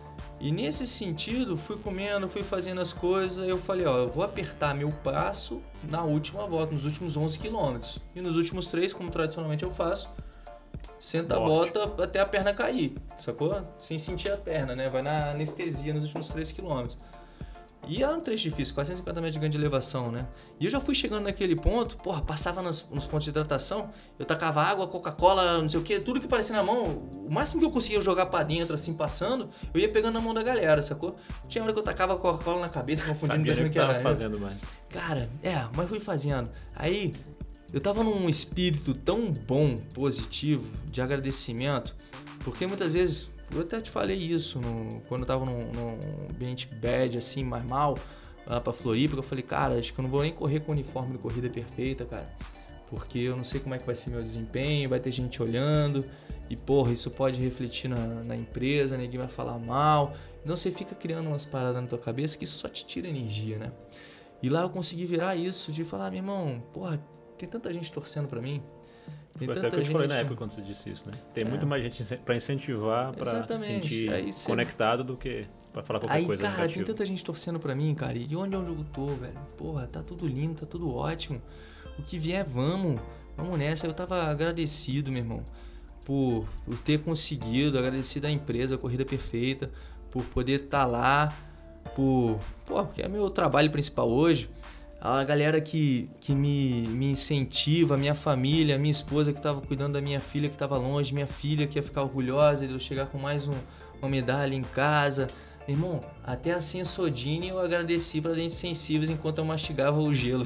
E nesse sentido, fui comendo, fui fazendo as coisas. Aí eu falei, ó, eu vou apertar meu passo na última volta, nos últimos onze quilômetros. E nos últimos três, como tradicionalmente eu faço, senta a bota até a perna cair, sacou? Sem sentir a perna, né? Vai na anestesia nos últimos três quilômetros. E era um trecho difícil, quatrocentos e cinquenta metros de ganho de elevação, né? E eu já fui chegando naquele ponto, porra, passava nos, nos pontos de hidratação, eu tacava água, Coca-Cola, não sei o que, tudo que parecia na mão, o máximo que eu conseguia jogar pra dentro, assim, passando, eu ia pegando na mão da galera, sacou? Tinha hora que eu tacava Coca-Cola na cabeça, confundindo, pensando que era... Sabia que tava fazendo mais. Cara, é, mas fui fazendo. Aí, eu tava num espírito tão bom, positivo, de agradecimento, porque muitas vezes... Eu até te falei isso no, quando eu tava num, num ambiente bad, assim, mais mal, lá pra Floripa, eu falei, cara, acho que eu não vou nem correr com o uniforme de corrida perfeita, cara, porque eu não sei como é que vai ser meu desempenho, vai ter gente olhando, e porra, isso pode refletir na, na empresa, ninguém vai falar mal, então você fica criando umas paradas na tua cabeça que isso só te tira energia, né? E lá eu consegui virar isso, de falar, meu irmão, porra, tem tanta gente torcendo pra mim. Tem Foi até o que eu te falei na época quando você disse isso, né? Tem é. muito mais gente para incentivar, para se sentir você... conectado do que para falar qualquer Aí, coisa cara, negativa. tem tanta gente torcendo pra mim, cara. E onde é onde eu tô, velho? Porra, tá tudo lindo, tá tudo ótimo. O que vier, vamos. Vamos nessa. Eu tava agradecido, meu irmão, por, por ter conseguido, agradecido à empresa, a Corrida Perfeita, por poder estar tá lá, por... Pô, porque é meu trabalho principal hoje. a galera que, que me, me incentiva, a minha família, a minha esposa que estava cuidando da minha filha que estava longe, minha filha que ia ficar orgulhosa de eu chegar com mais um, uma medalha em casa. Irmão, até a Sensodyne eu agradeci para Dentes Sensíveis enquanto eu mastigava o gelo.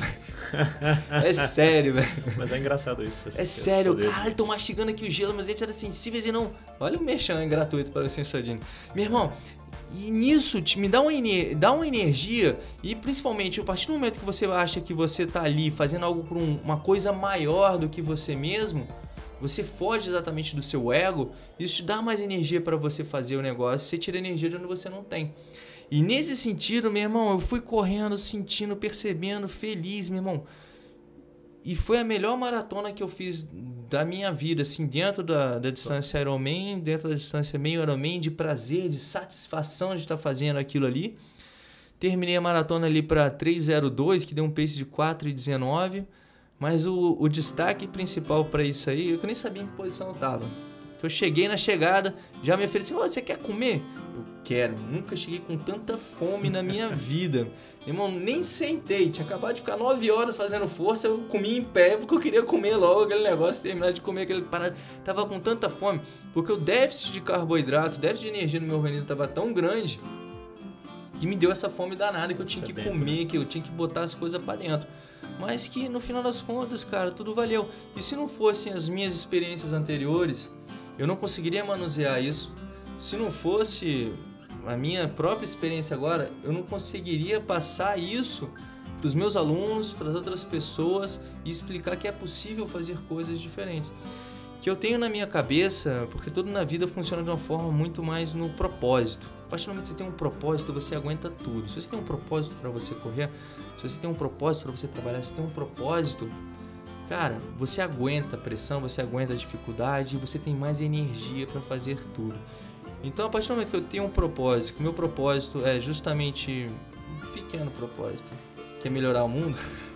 É sério, velho. Mas é engraçado isso. É sério, caralho, tô mastigando aqui o gelo, meus dentes eram sensíveis e não... Olha o merchan gratuito para a Sensodyne. Meu irmão, e nisso te, me dá uma, dá uma energia e principalmente a partir do momento que você acha que você tá ali fazendo algo por um, uma coisa maior do que você mesmo, você foge exatamente do seu ego, isso te dá mais energia para você fazer o negócio, você tira energia de onde você não tem. E nesse sentido, meu irmão, eu fui correndo, sentindo, percebendo, feliz, meu irmão. E foi a melhor maratona que eu fiz da minha vida, assim, dentro da, da distância Ironman, dentro da distância meio Ironman, de prazer, de satisfação de estar fazendo aquilo ali. Terminei a maratona ali para três zero dois, que deu um pace de quatro e dezenove. Mas o, o destaque principal para isso aí, eu nem sabia em que posição eu tava. Eu cheguei na chegada, já me ofereci, oh, você quer comer? Eu quero, nunca cheguei com tanta fome na minha vida. Irmão, nem sentei, tinha acabado de ficar nove horas fazendo força, eu comi em pé porque eu queria comer logo aquele negócio, terminar de comer aquele parado. Tava com tanta fome, porque o déficit de carboidrato, o déficit de energia no meu organismo tava tão grande que me deu essa fome danada que eu tinha que comer, que eu tinha que botar as coisas para dentro. Mas que no final das contas, cara, tudo valeu. E se não fossem as minhas experiências anteriores, eu não conseguiria manusear isso. Se não fosse a minha própria experiência agora, eu não conseguiria passar isso para os meus alunos, para as outras pessoas e explicar que é possível fazer coisas diferentes. Que eu tenho na minha cabeça, porque tudo na vida funciona de uma forma muito mais no propósito. A partir do momento que você tem um propósito, você aguenta tudo. Se você tem um propósito para você correr, se você tem um propósito para você trabalhar, se você tem um propósito, cara, você aguenta a pressão, você aguenta a dificuldade e você tem mais energia para fazer tudo. Então, a partir do momento que eu tenho um propósito, que o meu propósito é justamente um pequeno propósito, que é melhorar o mundo,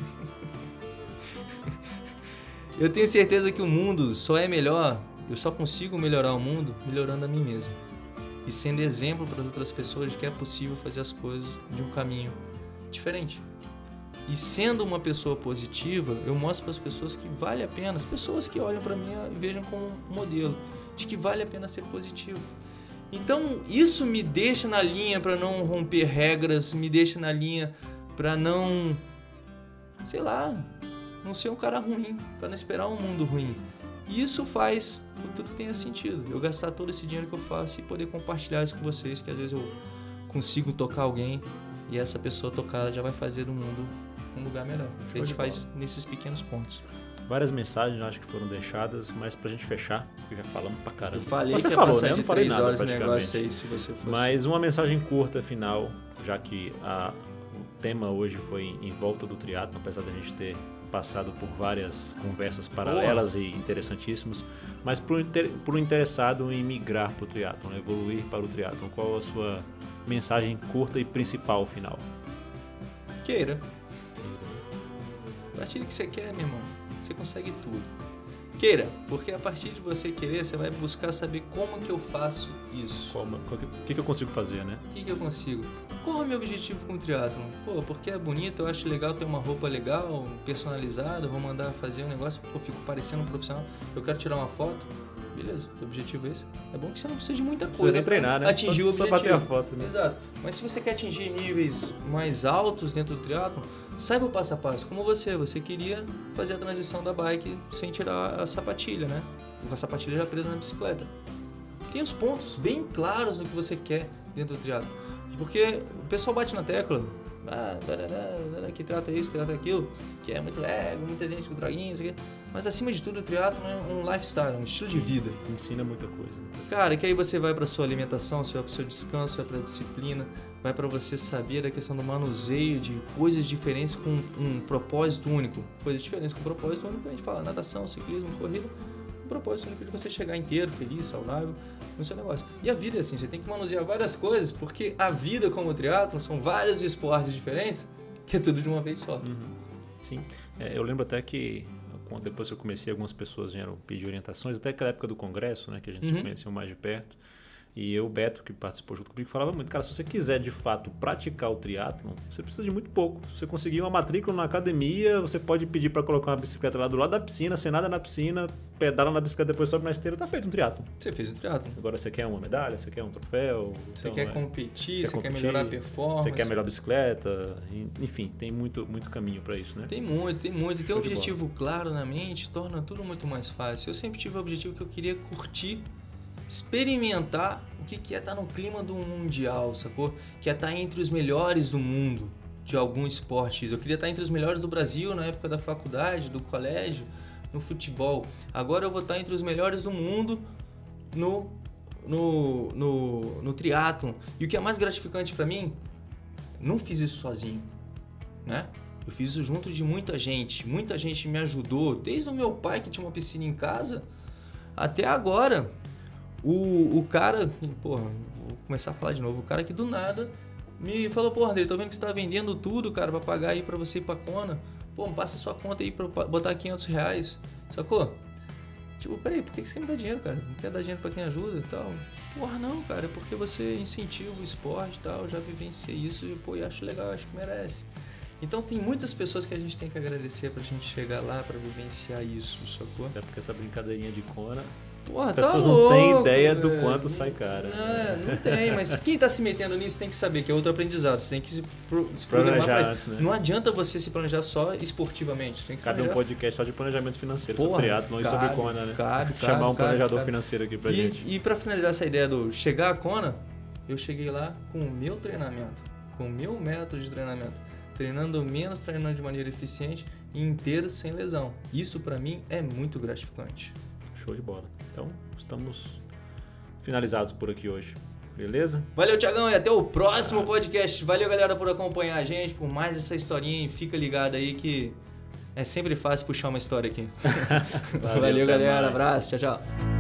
eu tenho certeza que o mundo só é melhor, eu só consigo melhorar o mundo melhorando a mim mesmo. E sendo exemplo para as outras pessoas de que é possível fazer as coisas de um caminho diferente. E sendo uma pessoa positiva, eu mostro para as pessoas que vale a pena, as pessoas que olham para mim e vejam como um modelo, de que vale a pena ser positivo. Então, isso me deixa na linha para não romper regras, me deixa na linha para não, sei lá, não ser um cara ruim, para não esperar um mundo ruim. E isso faz com que tudo tenha sentido. Eu gastar todo esse dinheiro que eu faço e poder compartilhar isso com vocês, que às vezes eu consigo tocar alguém e essa pessoa tocada já vai fazer do mundo um lugar melhor. A gente faz nesses pequenos pontos. Várias mensagens, acho que foram deixadas, mas pra gente fechar, porque já falamos pra caramba. Eu falei você que falou, ia passar né? Eu de não falei três nada, horas esse negócio aí, se você fosse. Mas uma mensagem curta final, já que a, o tema hoje foi em volta do triatlon, apesar da gente ter passado por várias conversas paralelas Boa. E interessantíssimas, mas para o interessado em migrar para o triatlon, evoluir para o triatlon, qual a sua mensagem curta e principal final? Queira. Partilhe o que você quer, meu irmão. Você consegue tudo. Queira, porque a partir de você querer, você vai buscar saber como que eu faço isso. Como, o que, que eu consigo fazer, né? O que, que eu consigo? Qual é o meu objetivo com o triatlon? Pô, porque é bonito, eu acho legal ter uma roupa legal, personalizada, vou mandar fazer um negócio porque eu fico parecendo um profissional. Eu quero tirar uma foto. Beleza, o objetivo é esse. É bom que você não precisa de muita coisa. Precisa treinar, né? Atingir só, o objetivo. Só bater a foto, né? Exato. Mas se você quer atingir níveis mais altos dentro do triatlon, saiba o passo a passo. Como você, você queria fazer a transição da bike sem tirar a sapatilha, né? Com a sapatilha já presa na bicicleta. Tem os pontos bem claros do que você quer dentro do triatlon. Porque o pessoal bate na tecla, ah, que trata isso, trata aquilo, que é muito ego, muita gente com droguinhas, mas acima de tudo o triatlon é um lifestyle, um estilo de vida. Ensina muita coisa. Cara, que aí você vai para sua alimentação, você vai para o seu descanso, vai para a disciplina, vai para você saber a questão do manuseio de coisas diferentes com um propósito único. Coisas diferentes com um propósito único, a gente fala natação, ciclismo, corrida, um propósito único de você chegar inteiro, feliz, saudável no seu negócio. E a vida é assim, você tem que manusear várias coisas, porque a vida como o triatlon são vários esportes diferentes, que é tudo de uma vez só. Uhum. Sim, é, eu lembro até que depois que eu comecei, algumas pessoas vieram pedir orientações, até aquela época do congresso, né, que a gente uhum. se conheceu mais de perto. E o Beto, que participou junto comigo, falava muito, cara, se você quiser de fato praticar o triatlon, você precisa de muito pouco. Se você conseguir uma matrícula na academia, você pode pedir para colocar uma bicicleta lá do lado da piscina, sem nada na piscina, pedala na bicicleta, depois sobe na esteira, tá feito um triatlon. Você fez um triatlon. Agora você quer uma medalha, você quer um troféu. Você então, quer é, competir, quer você competir, quer melhorar a performance. Você quer melhor bicicleta, enfim, tem muito, muito caminho para isso, né? Tem muito, tem muito. E ter um Show de objetivo claro na mente torna tudo muito mais fácil. Eu sempre tive o objetivo que eu queria curtir, experimentar o que que é estar no clima do mundial, sacou? Que é estar entre os melhores do mundo de algum esporte. Eu queria estar entre os melhores do Brasil na época da faculdade, do colégio, no futebol. Agora eu vou estar entre os melhores do mundo no, no, no, no triatlon. E o que é mais gratificante para mim, não fiz isso sozinho, né? Eu fiz isso junto de muita gente. Muita gente me ajudou, desde o meu pai que tinha uma piscina em casa, até agora. O, o cara, porra, vou começar a falar de novo, o cara que do nada me falou, porra, André, tô vendo que você tá vendendo tudo, cara, pra pagar aí pra você ir pra Kona. Pô, passa sua conta aí pra botar quinhentos reais, sacou? Tipo, peraí, por que você quer me dar dinheiro, cara? Não quer dar dinheiro pra quem ajuda e tal? Porra, não, cara, é porque você incentiva o esporte e tal, eu já vivenciei isso e, pô, eu acho legal, acho que merece. Então tem muitas pessoas que a gente tem que agradecer pra gente chegar lá, pra vivenciar isso, sacou? Até porque essa brincadeirinha de Kona... Porra, As pessoas tá não louco, têm ideia do velho. quanto sai cara. Não, não tem, mas quem tá se metendo nisso tem que saber que é outro aprendizado. Você tem que se, pro, se programar Planejar pra isso. antes, né? Não adianta você se planejar só esportivamente. Tem que se Cabe um planejar. podcast só de planejamento financeiro, Porra, sobre triatlon e sobre cabe, Kona, né? cabe, Chamar cabe, um planejador cabe. financeiro aqui pra e, gente. E pra finalizar essa ideia do chegar a Kona, eu cheguei lá com o meu treinamento, com o meu método de treinamento, treinando menos, treinando de maneira eficiente e inteiro sem lesão. Isso pra mim é muito gratificante. Show de bola. Então, estamos finalizados por aqui hoje. Beleza? Valeu, Thiagão, e até o próximo podcast. Valeu, galera, por acompanhar a gente, por mais essa historinha. E fica ligado aí que é sempre fácil puxar uma história aqui. Valeu, Valeu, até galera. mais. Abraço. Tchau, tchau.